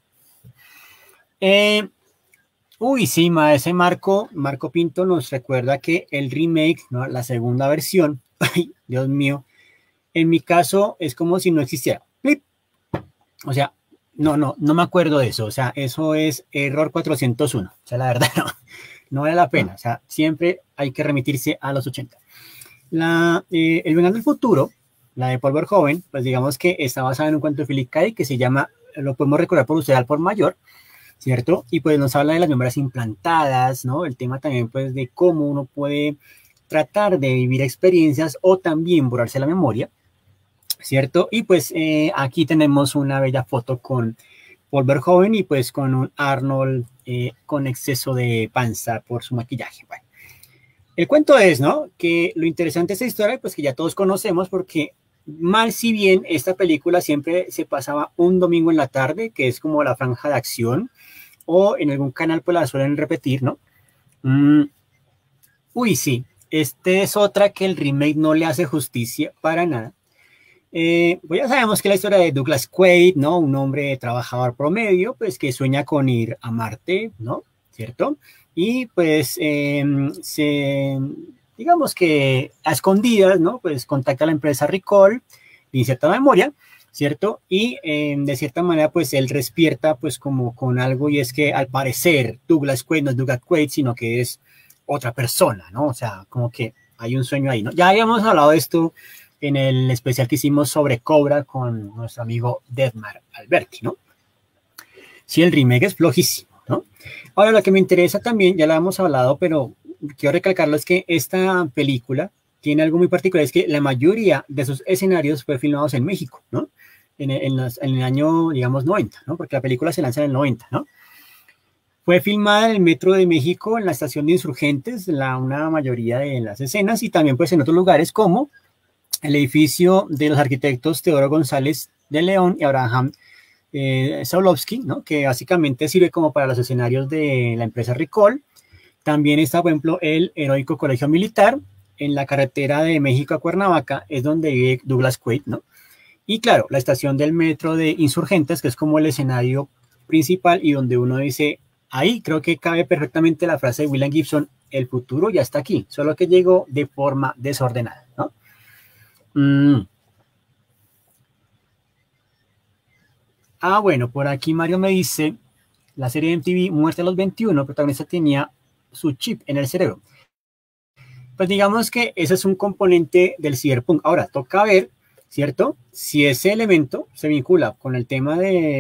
Uy, sí, ese Marco Pinto nos recuerda que el remake, ¿no? La segunda versión, ay, Dios mío, en mi caso es como si no existiera. ¡Plip! O sea, no me acuerdo de eso. O sea, eso es error 401. O sea, la verdad no vale la pena. O sea, siempre hay que remitirse a los 80. El Vengador del Futuro, la de Paul Verhoeven, pues digamos que está basada en un cuento de Philip K. Dick que se llama, lo podemos recordar por usted al por mayor, ¿cierto? Y pues nos habla de las memorias implantadas, ¿no? El tema también pues de cómo uno puede tratar de vivir experiencias o también borrarse la memoria, ¿cierto? Y pues aquí tenemos una bella foto con Paul Verhoeven y pues con un Arnold con exceso de panza por su maquillaje. Bueno, el cuento es, ¿no? Que lo interesante de esta historia, pues que ya todos conocemos porque mal si bien esta película siempre se pasaba un domingo en la tarde, que es como la franja de acción, o en algún canal pues la suelen repetir, ¿no? Uy, sí, este es otra que el remake no le hace justicia para nada. Pues ya sabemos que la historia de Douglas Quaid, ¿no? Un hombre trabajador promedio, pues que sueña con ir a Marte, ¿no? ¿Cierto? Y pues digamos que a escondidas, ¿no? Pues contacta a la empresa Recall, le inserta la memoria, ¿cierto? Y de cierta manera, pues él despierta pues como con algo y es que al parecer Douglas Quaid no es Douglas Quaid, sino que es otra persona, ¿no? O sea, como que hay un sueño ahí, ¿no? Ya habíamos hablado de esto en el especial que hicimos sobre Cobra con nuestro amigo Deadmar Alberti, ¿no? Sí, el remake es flojísimo, ¿no? Ahora, lo que me interesa también, ya lo hemos hablado, pero quiero recalcarlo, es que esta película tiene algo muy particular, es que la mayoría de sus escenarios fue filmados en México, ¿no? En el año, digamos, 90, ¿no? Porque la película se lanza en el 90, ¿no? Fue filmada en el Metro de México, en la estación de Insurgentes, una mayoría de las escenas, y también pues en otros lugares como el edificio de los arquitectos Teodoro González de León y Abraham Saulovsky, ¿no? Que básicamente sirve como para los escenarios de la empresa Recall. También está, por ejemplo, el heroico Colegio Militar. En la carretera de México a Cuernavaca es donde vive Douglas Quaid, ¿no? Y claro, la estación del metro de Insurgentes, que es como el escenario principal y donde uno dice, ahí creo que cabe perfectamente la frase de William Gibson, el futuro ya está aquí, solo que llegó de forma desordenada, ¿no? Bueno, por aquí Mario me dice, la serie de MTV Muerte a los 21, el protagonista tenía su chip en el cerebro. Pues digamos que ese es un componente del cyberpunk. Ahora, toca ver, ¿cierto? Si ese elemento se vincula con el tema de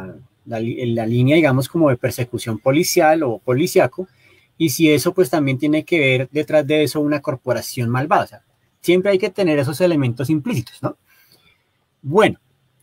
la línea, digamos, como de persecución policial o policiaco, y si eso pues también tiene que ver detrás de eso una corporación malvada. O sea, siempre hay que tener esos elementos implícitos, ¿no? Bueno,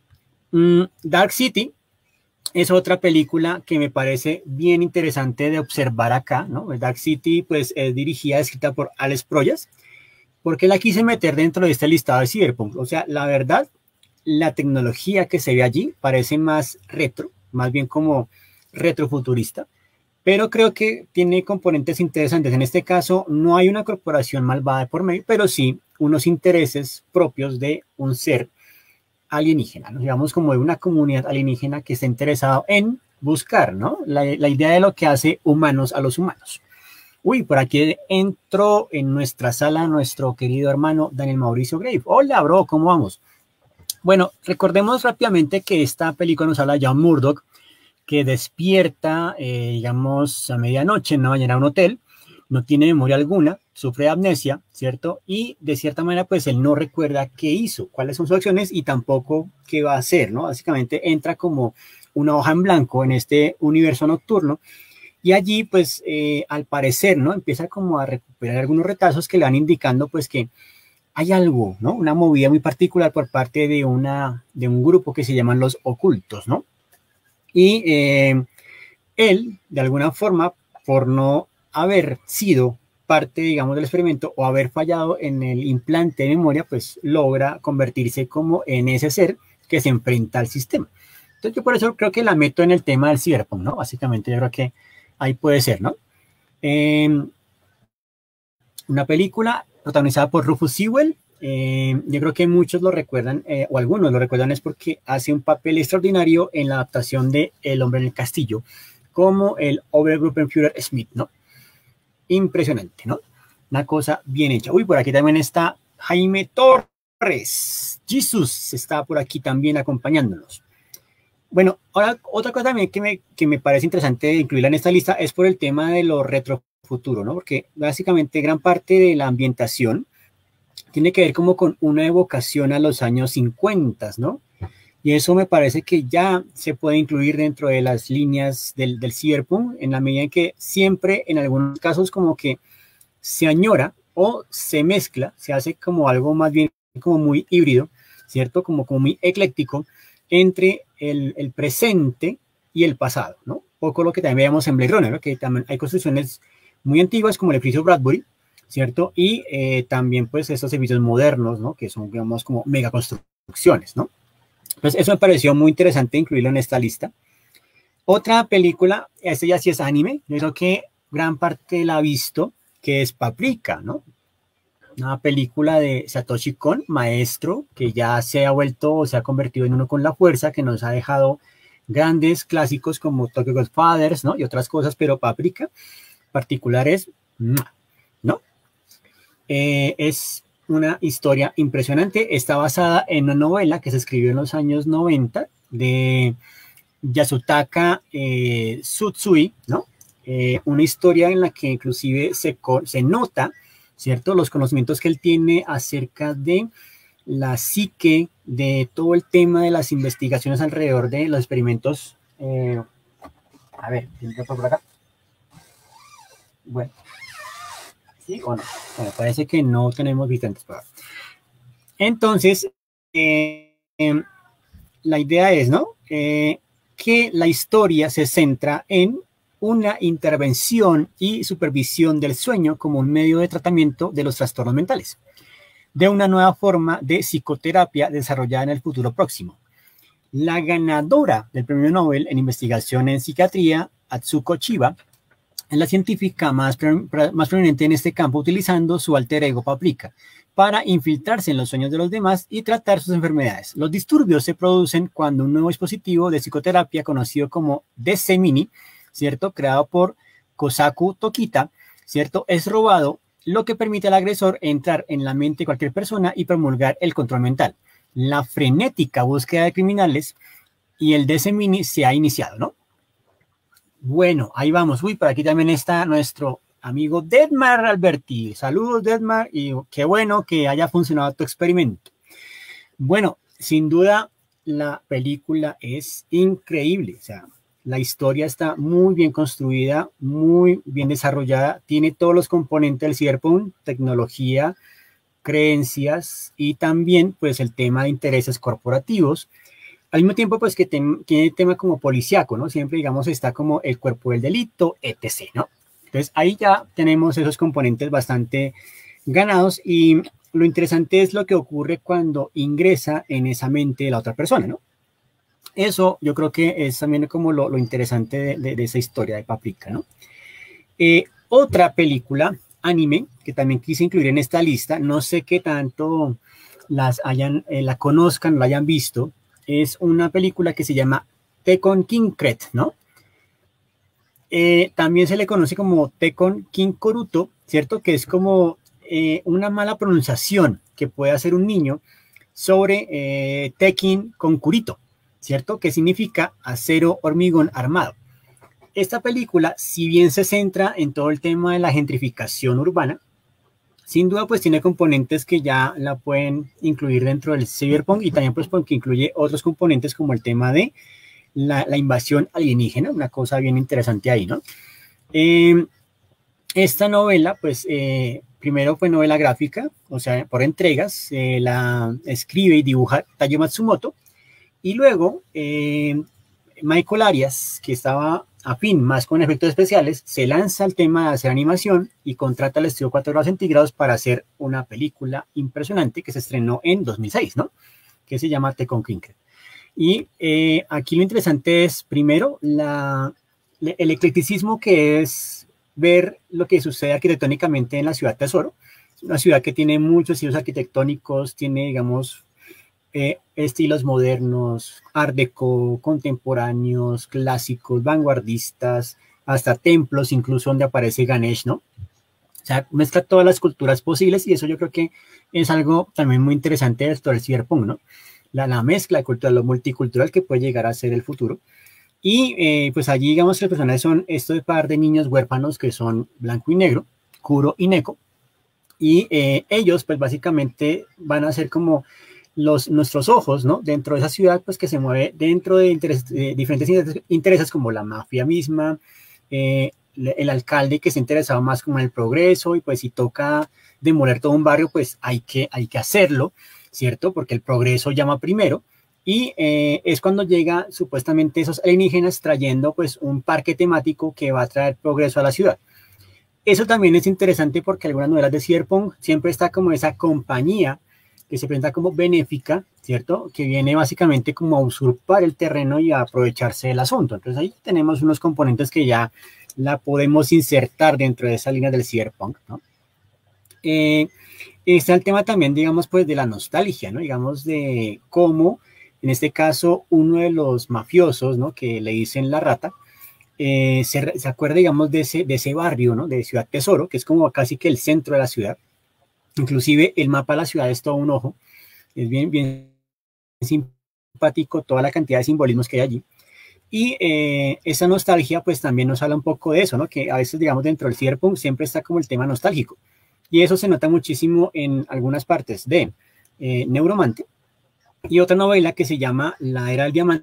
Dark City es otra película que me parece bien interesante de observar acá, ¿no? Dark City, pues, es dirigida, escrita por Alex Proyas, porque la quise meter dentro de este listado de Cyberpunk. O sea, la verdad, la tecnología que se ve allí parece más retro, más bien como retrofuturista, pero creo que tiene componentes interesantes. En este caso, no hay una corporación malvada por medio, pero sí unos intereses propios de un ser alienígena, ¿no? Digamos como de una comunidad alienígena que está interesado en buscar, ¿no? La idea de lo que hace humanos a los humanos. Uy, por aquí entró en nuestra sala nuestro querido hermano Daniel Mauricio Grave. Hola, bro, ¿cómo vamos? Bueno, recordemos rápidamente que esta película nos habla de John Murdoch, que despierta, digamos, a medianoche en una mañana en un hotel, no tiene memoria alguna, sufre de amnesia, ¿cierto? Y de cierta manera, pues él no recuerda qué hizo, cuáles son sus acciones y tampoco qué va a hacer, ¿no? Básicamente entra como una hoja en blanco en este universo nocturno y allí, pues, al parecer, ¿no? Empieza como a recuperar algunos retazos que le van indicando, pues, que hay algo, ¿no? Una movida muy particular por parte de un grupo que se llaman los ocultos, ¿no? Y él, de alguna forma, por no haber sido parte, digamos, del experimento o haber fallado en el implante de memoria, pues logra convertirse como en ese ser que se enfrenta al sistema. Entonces yo por eso creo que la meto en el tema del cyberpunk, ¿no? Básicamente yo creo que ahí puede ser, ¿no? Una película protagonizada por Rufus Sewell, Yo creo que muchos lo recuerdan, o algunos lo recuerdan, es porque hace un papel extraordinario en la adaptación de El hombre en el castillo, como el Obergruppenführer Schmidt, ¿no? Impresionante, ¿no? Una cosa bien hecha. Uy, por aquí también está Jaime Torres. Jesús está por aquí también acompañándonos. Bueno, ahora otra cosa también que me parece interesante incluirla en esta lista es por el tema de lo retrofuturo, ¿no? Porque básicamente gran parte de la ambientación tiene que ver como con una evocación a los años 50, ¿no? Y eso me parece que ya se puede incluir dentro de las líneas del cyberpunk, en la medida en que siempre, en algunos casos, como que se añora o se mezcla, se hace como algo más bien como muy híbrido, ¿cierto? Como muy ecléctico entre el presente y el pasado, ¿no? Poco lo que también veíamos en Blade Runner, ¿no? Que también hay construcciones muy antiguas como el edificio Bradbury, ¿cierto? Y también pues estos edificios modernos, ¿no? Que son, digamos, como megaconstrucciones, ¿no? Entonces eso me pareció muy interesante incluirlo en esta lista. Otra película, este ya sí es anime, yo creo que gran parte la ha visto, que es Paprika, ¿no? Una película de Satoshi Kon, maestro, que ya se ha vuelto o se ha convertido en uno con la fuerza, que nos ha dejado grandes clásicos como Tokyo Godfathers, ¿no? Y otras cosas, pero Paprika particular es, ¿no? Es una historia impresionante, está basada en una novela que se escribió en los años 90 de Yasutaka Tsutsui, ¿no? Una historia en la que inclusive se nota, ¿cierto? Los conocimientos que él tiene acerca de la psique, de todo el tema de las investigaciones alrededor de los experimentos. A ver, ¿tiene que por acá? Bueno, ¿sí o no? Bueno, parece que no tenemos visitantes por acá. Entonces, la idea es, ¿no? Que la historia se centra en una intervención y supervisión del sueño como un medio de tratamiento de los trastornos mentales, de una nueva forma de psicoterapia desarrollada en el futuro próximo. La ganadora del premio Nobel en investigación en psiquiatría, Atsuko Chiba, es la científica más prominente en este campo, utilizando su alter ego Paprika para infiltrarse en los sueños de los demás y tratar sus enfermedades. Los disturbios se producen cuando un nuevo dispositivo de psicoterapia conocido como DC-Mini, ¿cierto? Creado por Kosaku Tokita, ¿cierto? Es robado, lo que permite al agresor entrar en la mente de cualquier persona y promulgar el control mental. La frenética búsqueda de criminales y el DC-Mini se ha iniciado, ¿no? Bueno, ahí vamos. Uy, por aquí también está nuestro amigo Deadmar Alberti. Saludos, Deadmar, y qué bueno que haya funcionado tu experimento. Bueno, sin duda, la película es increíble. O sea, la historia está muy bien construida, muy bien desarrollada. Tiene todos los componentes del cyberpunk, tecnología, creencias y también, pues, el tema de intereses corporativos. Al mismo tiempo, pues, que tiene tema como policíaco, ¿no? Siempre, digamos, está como el cuerpo del delito, etc., ¿no? Entonces, ahí ya tenemos esos componentes bastante ganados y lo interesante es lo que ocurre cuando ingresa en esa mente de la otra persona, ¿no? Eso yo creo que es también como lo interesante de esa historia de Paprika, ¿no? Otra película, anime, que también quise incluir en esta lista, no sé qué tanto la conozcan, la hayan visto, es una película que se llama Tekken Kinkret, ¿no? También se le conoce como Tekken Kinkoruto, ¿cierto? Que es como una mala pronunciación que puede hacer un niño sobre Tekken con Kurito, ¿cierto? Que significa acero hormigón armado. Esta película, si bien se centra en todo el tema de la gentrificación urbana, sin duda pues tiene componentes que ya la pueden incluir dentro del cyberpunk y también pues porque incluye otros componentes como el tema de la invasión alienígena, una cosa bien interesante ahí, ¿no? Esta novela pues primero fue novela gráfica, o sea, por entregas, la escribe y dibuja Taiyo Matsumoto y luego Michael Arias, que estaba afín más con efectos especiales, se lanza al tema de hacer animación y contrata al estudio 4 grados centígrados para hacer una película impresionante que se estrenó en 2006, ¿no? Que se llama Tekken Kinkret. Y aquí lo interesante es, primero, el eclecticismo que es ver lo que sucede arquitectónicamente en la ciudad Tesoro, una ciudad que tiene muchos estilos arquitectónicos, tiene, digamos, estilos modernos, art deco, contemporáneos, clásicos, vanguardistas, hasta templos, incluso donde aparece Ganesh, ¿no? O sea, mezcla todas las culturas posibles y eso yo creo que es algo también muy interesante de todo el cyberpunk, ¿no? La mezcla de cultura, lo multicultural que puede llegar a ser el futuro. Y pues allí digamos que los personajes son estos par de niños huérfanos que son blanco y negro, Kuro y Neko, y ellos pues básicamente van a ser como nuestros ojos, ¿no? Dentro de esa ciudad pues que se mueve dentro de, diferentes intereses como la mafia misma, el alcalde que se interesado más como en el progreso y pues si toca demoler todo un barrio pues hay que hacerlo, ¿cierto? Porque el progreso llama primero. Y es cuando llega supuestamente esos alienígenas trayendo pues un parque temático que va a traer progreso a la ciudad. Eso también es interesante porque algunas novelas de cyberpunk siempre está como esa compañía que se presenta como benéfica, ¿cierto? Que viene básicamente como a usurpar el terreno y a aprovecharse del asunto. Entonces ahí tenemos unos componentes que ya la podemos insertar dentro de esa línea del cyberpunk, ¿no? Está el tema también, digamos, pues de la nostalgia, ¿no? Digamos de cómo, en este caso, uno de los mafiosos, ¿no? Que le dicen la rata, se acuerda, digamos, de ese barrio, ¿no? De Ciudad Tesoro, que es como casi que el centro de la ciudad. Inclusive el mapa de la ciudad es todo un ojo. Es bien, bien simpático toda la cantidad de simbolismos que hay allí. Y esa nostalgia, pues también nos habla un poco de eso, ¿no? Que a veces, digamos, dentro del cyberpunk siempre está como el tema nostálgico. Y eso se nota muchísimo en algunas partes de Neuromante y otra novela que se llama La Era del Diamante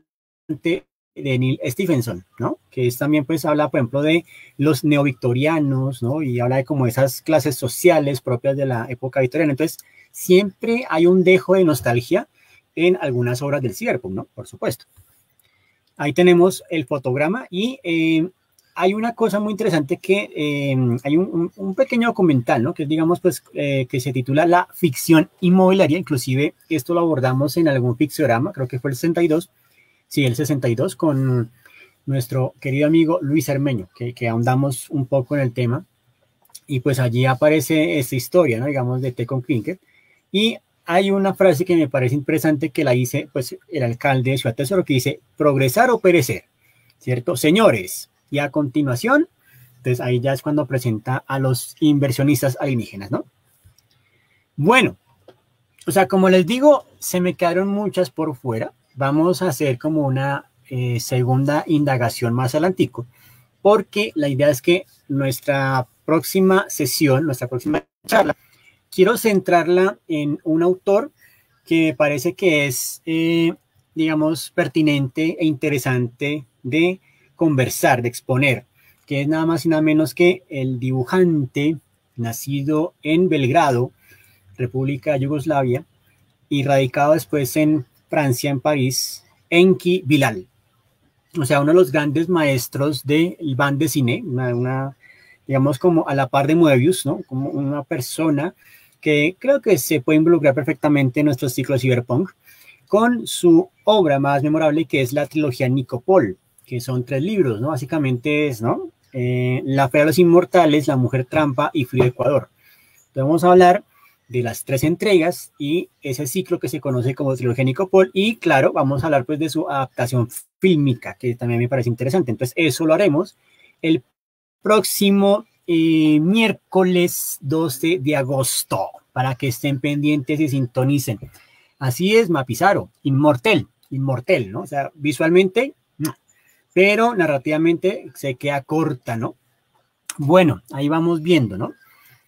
de Neil Stephenson, ¿no? Que es también, pues, habla, por ejemplo, de los neovictorianos, ¿no? Y habla de como esas clases sociales propias de la época victoriana. Entonces, siempre hay un dejo de nostalgia en algunas obras del cyberpunk, ¿no? Por supuesto. Ahí tenemos el fotograma y hay una cosa muy interesante que hay un pequeño documental, ¿no? Que es, digamos, pues, que se titula La ficción inmobiliaria. Inclusive esto lo abordamos en algún Pixelorama, creo que fue el 62, sí, el 62, con nuestro querido amigo Luis Armeño, que ahondamos un poco en el tema. Y pues allí aparece esta historia, ¿no? Digamos, de T. con Cricket. Y hay una frase que me parece interesante que la dice, pues, el alcalde de Ciudad Tesoro, que dice, progresar o perecer, ¿cierto? Señores, y a continuación, entonces ahí ya es cuando presenta a los inversionistas alienígenas, ¿no? Bueno, o sea, como les digo, se me quedaron muchas por fuera. Vamos a hacer como una segunda indagación más adelantico, porque la idea es que nuestra próxima sesión, nuestra próxima charla, quiero centrarla en un autor que me parece que es, digamos, pertinente e interesante de conversar, de exponer, que es nada más y nada menos que el dibujante nacido en Belgrado, República de Yugoslavia, y radicado después en Francia, en París, Enki Bilal. O sea, uno de los grandes maestros del band de cine, digamos como a la par de Moebius, ¿no? Como una persona que creo que se puede involucrar perfectamente en nuestro ciclo cyberpunk con su obra más memorable que es la trilogía Nicopol, que son 3 libros, ¿no? Básicamente es, ¿no? La Fe de los Inmortales, La Mujer Trampa y Frío Ecuador. Entonces vamos a hablar de las 3 entregas y ese ciclo que se conoce como trilogía Nicopol y claro, vamos a hablar pues de su adaptación fílmica, que también me parece interesante. Entonces eso lo haremos el próximo miércoles 12 de agosto, para que estén pendientes y sintonicen. Así es, Mapizaro, inmortal, ¿no? O sea, visualmente, no, pero narrativamente se queda corta, ¿no? Bueno, ahí vamos viendo, ¿no?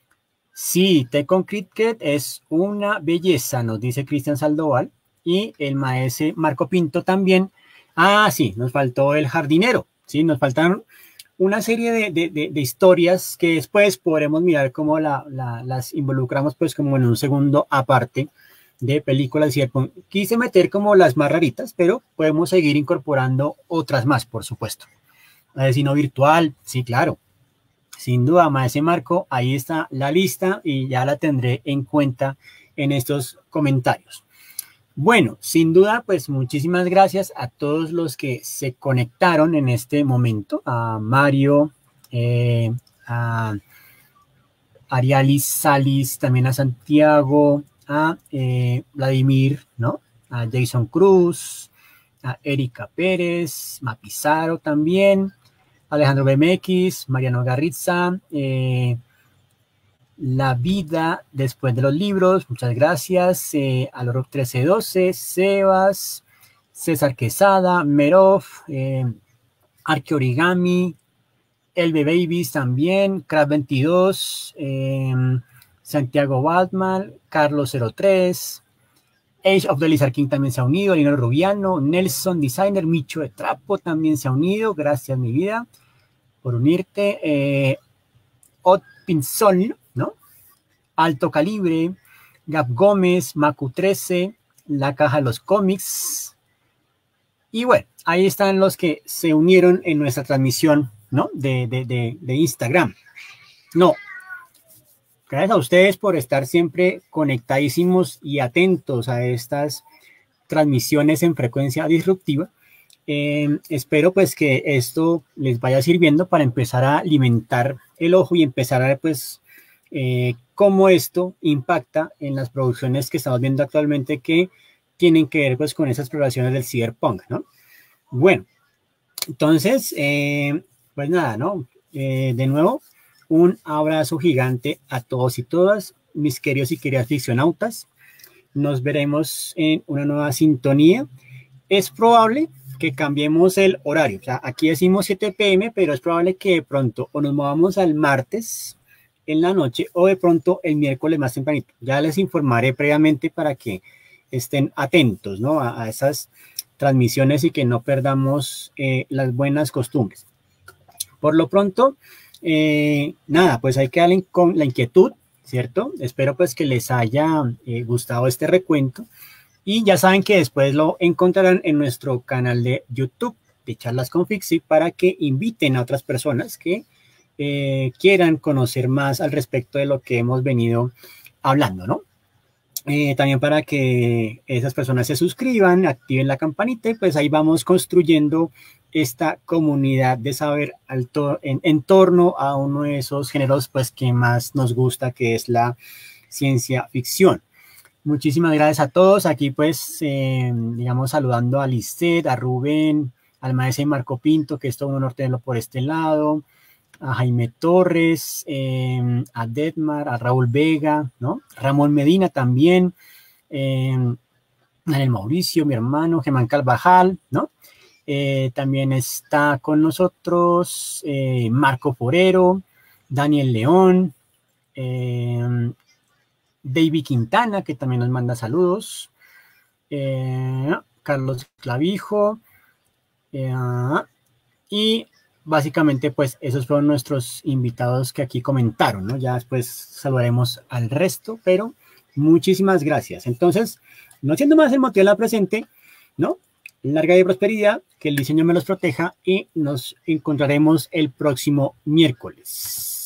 Sí, T. con Cricket es una belleza, nos dice Cristian Sandoval, y el maese Marco Pinto también. Ah, sí, nos faltó el jardinero, sí, nos faltaron una serie de historias que después podremos mirar cómo las involucramos pues como en un segundo aparte de películas, ¿cierto? Quise meter como las más raritas, pero podemos seguir incorporando otras más, por supuesto. Asesino virtual, sí, claro. Sin duda, maese Marco, ahí está la lista y ya la tendré en cuenta en estos comentarios. Bueno, sin duda, pues muchísimas gracias a todos los que se conectaron en este momento, a Mario, a Arialis Salis, también a Santiago, a Vladimir, ¿no? A Jason Cruz, a Erika Pérez, Mapizaro también, Alejandro BMX, Mariano Garriza, La Vida Después de los Libros, muchas gracias, Aloroc 1312, Sebas, César Quesada, Merov, Arque Origami, Elbe Babies también, Craft 22, Santiago Batman, Carlos 03, Age of the Lizard King también se ha unido, Lino Rubiano, Nelson Designer, Micho de Trapo también se ha unido, gracias mi vida por unirte, Ot Pinzón, ¿no? Alto Calibre, Gab Gómez, Macu 13, La Caja de los Cómics, y bueno, ahí están los que se unieron en nuestra transmisión, ¿no? De Instagram. No, gracias a ustedes por estar siempre conectadísimos y atentos a estas transmisiones en frecuencia disruptiva. Espero pues que esto les vaya sirviendo para empezar a alimentar el ojo y empezar a ver pues cómo esto impacta en las producciones que estamos viendo actualmente que tienen que ver pues con esas exploraciones del cyberpunk, ¿no? Bueno, entonces, pues nada, ¿no? De nuevo, un abrazo gigante a todos y todas, mis queridos y queridas ficcionautas. Nos veremos en una nueva sintonía. Es probable que cambiemos el horario. O sea, aquí decimos 7 p.m., pero es probable que de pronto o nos movamos al martes en la noche o de pronto el miércoles más tempranito. Ya les informaré previamente para que estén atentos, ¿no? A esas transmisiones y que no perdamos las buenas costumbres. Por lo pronto, nada, pues hay que darle con la inquietud, ¿cierto? Espero pues que les haya gustado este recuento y ya saben que después lo encontrarán en nuestro canal de YouTube de Charlas con Fixi para que inviten a otras personas que quieran conocer más al respecto de lo que hemos venido hablando, ¿no? También para que esas personas se suscriban, activen la campanita y pues ahí vamos construyendo esta comunidad de saber en torno a uno de esos géneros pues que más nos gusta, que es la ciencia ficción. Muchísimas gracias a todos. Aquí pues, digamos, saludando a Lisset, a Rubén, al maestro Marco Pinto, que es todo un honor tenerlo por este lado, a Jaime Torres, a Detmar, a Raúl Vega, ¿no? Ramón Medina también, Daniel Mauricio, mi hermano, Germán Carvajal, ¿no? También está con nosotros Marco Forero, Daniel León, David Quintana, que también nos manda saludos, Carlos Clavijo, y básicamente pues esos fueron nuestros invitados que aquí comentaron, ¿no? Ya después saludaremos al resto, pero muchísimas gracias. Entonces, no siendo más el motivo de la presente, ¿no? Larga y prosperidad, que el diseño me los proteja y nos encontraremos el próximo miércoles.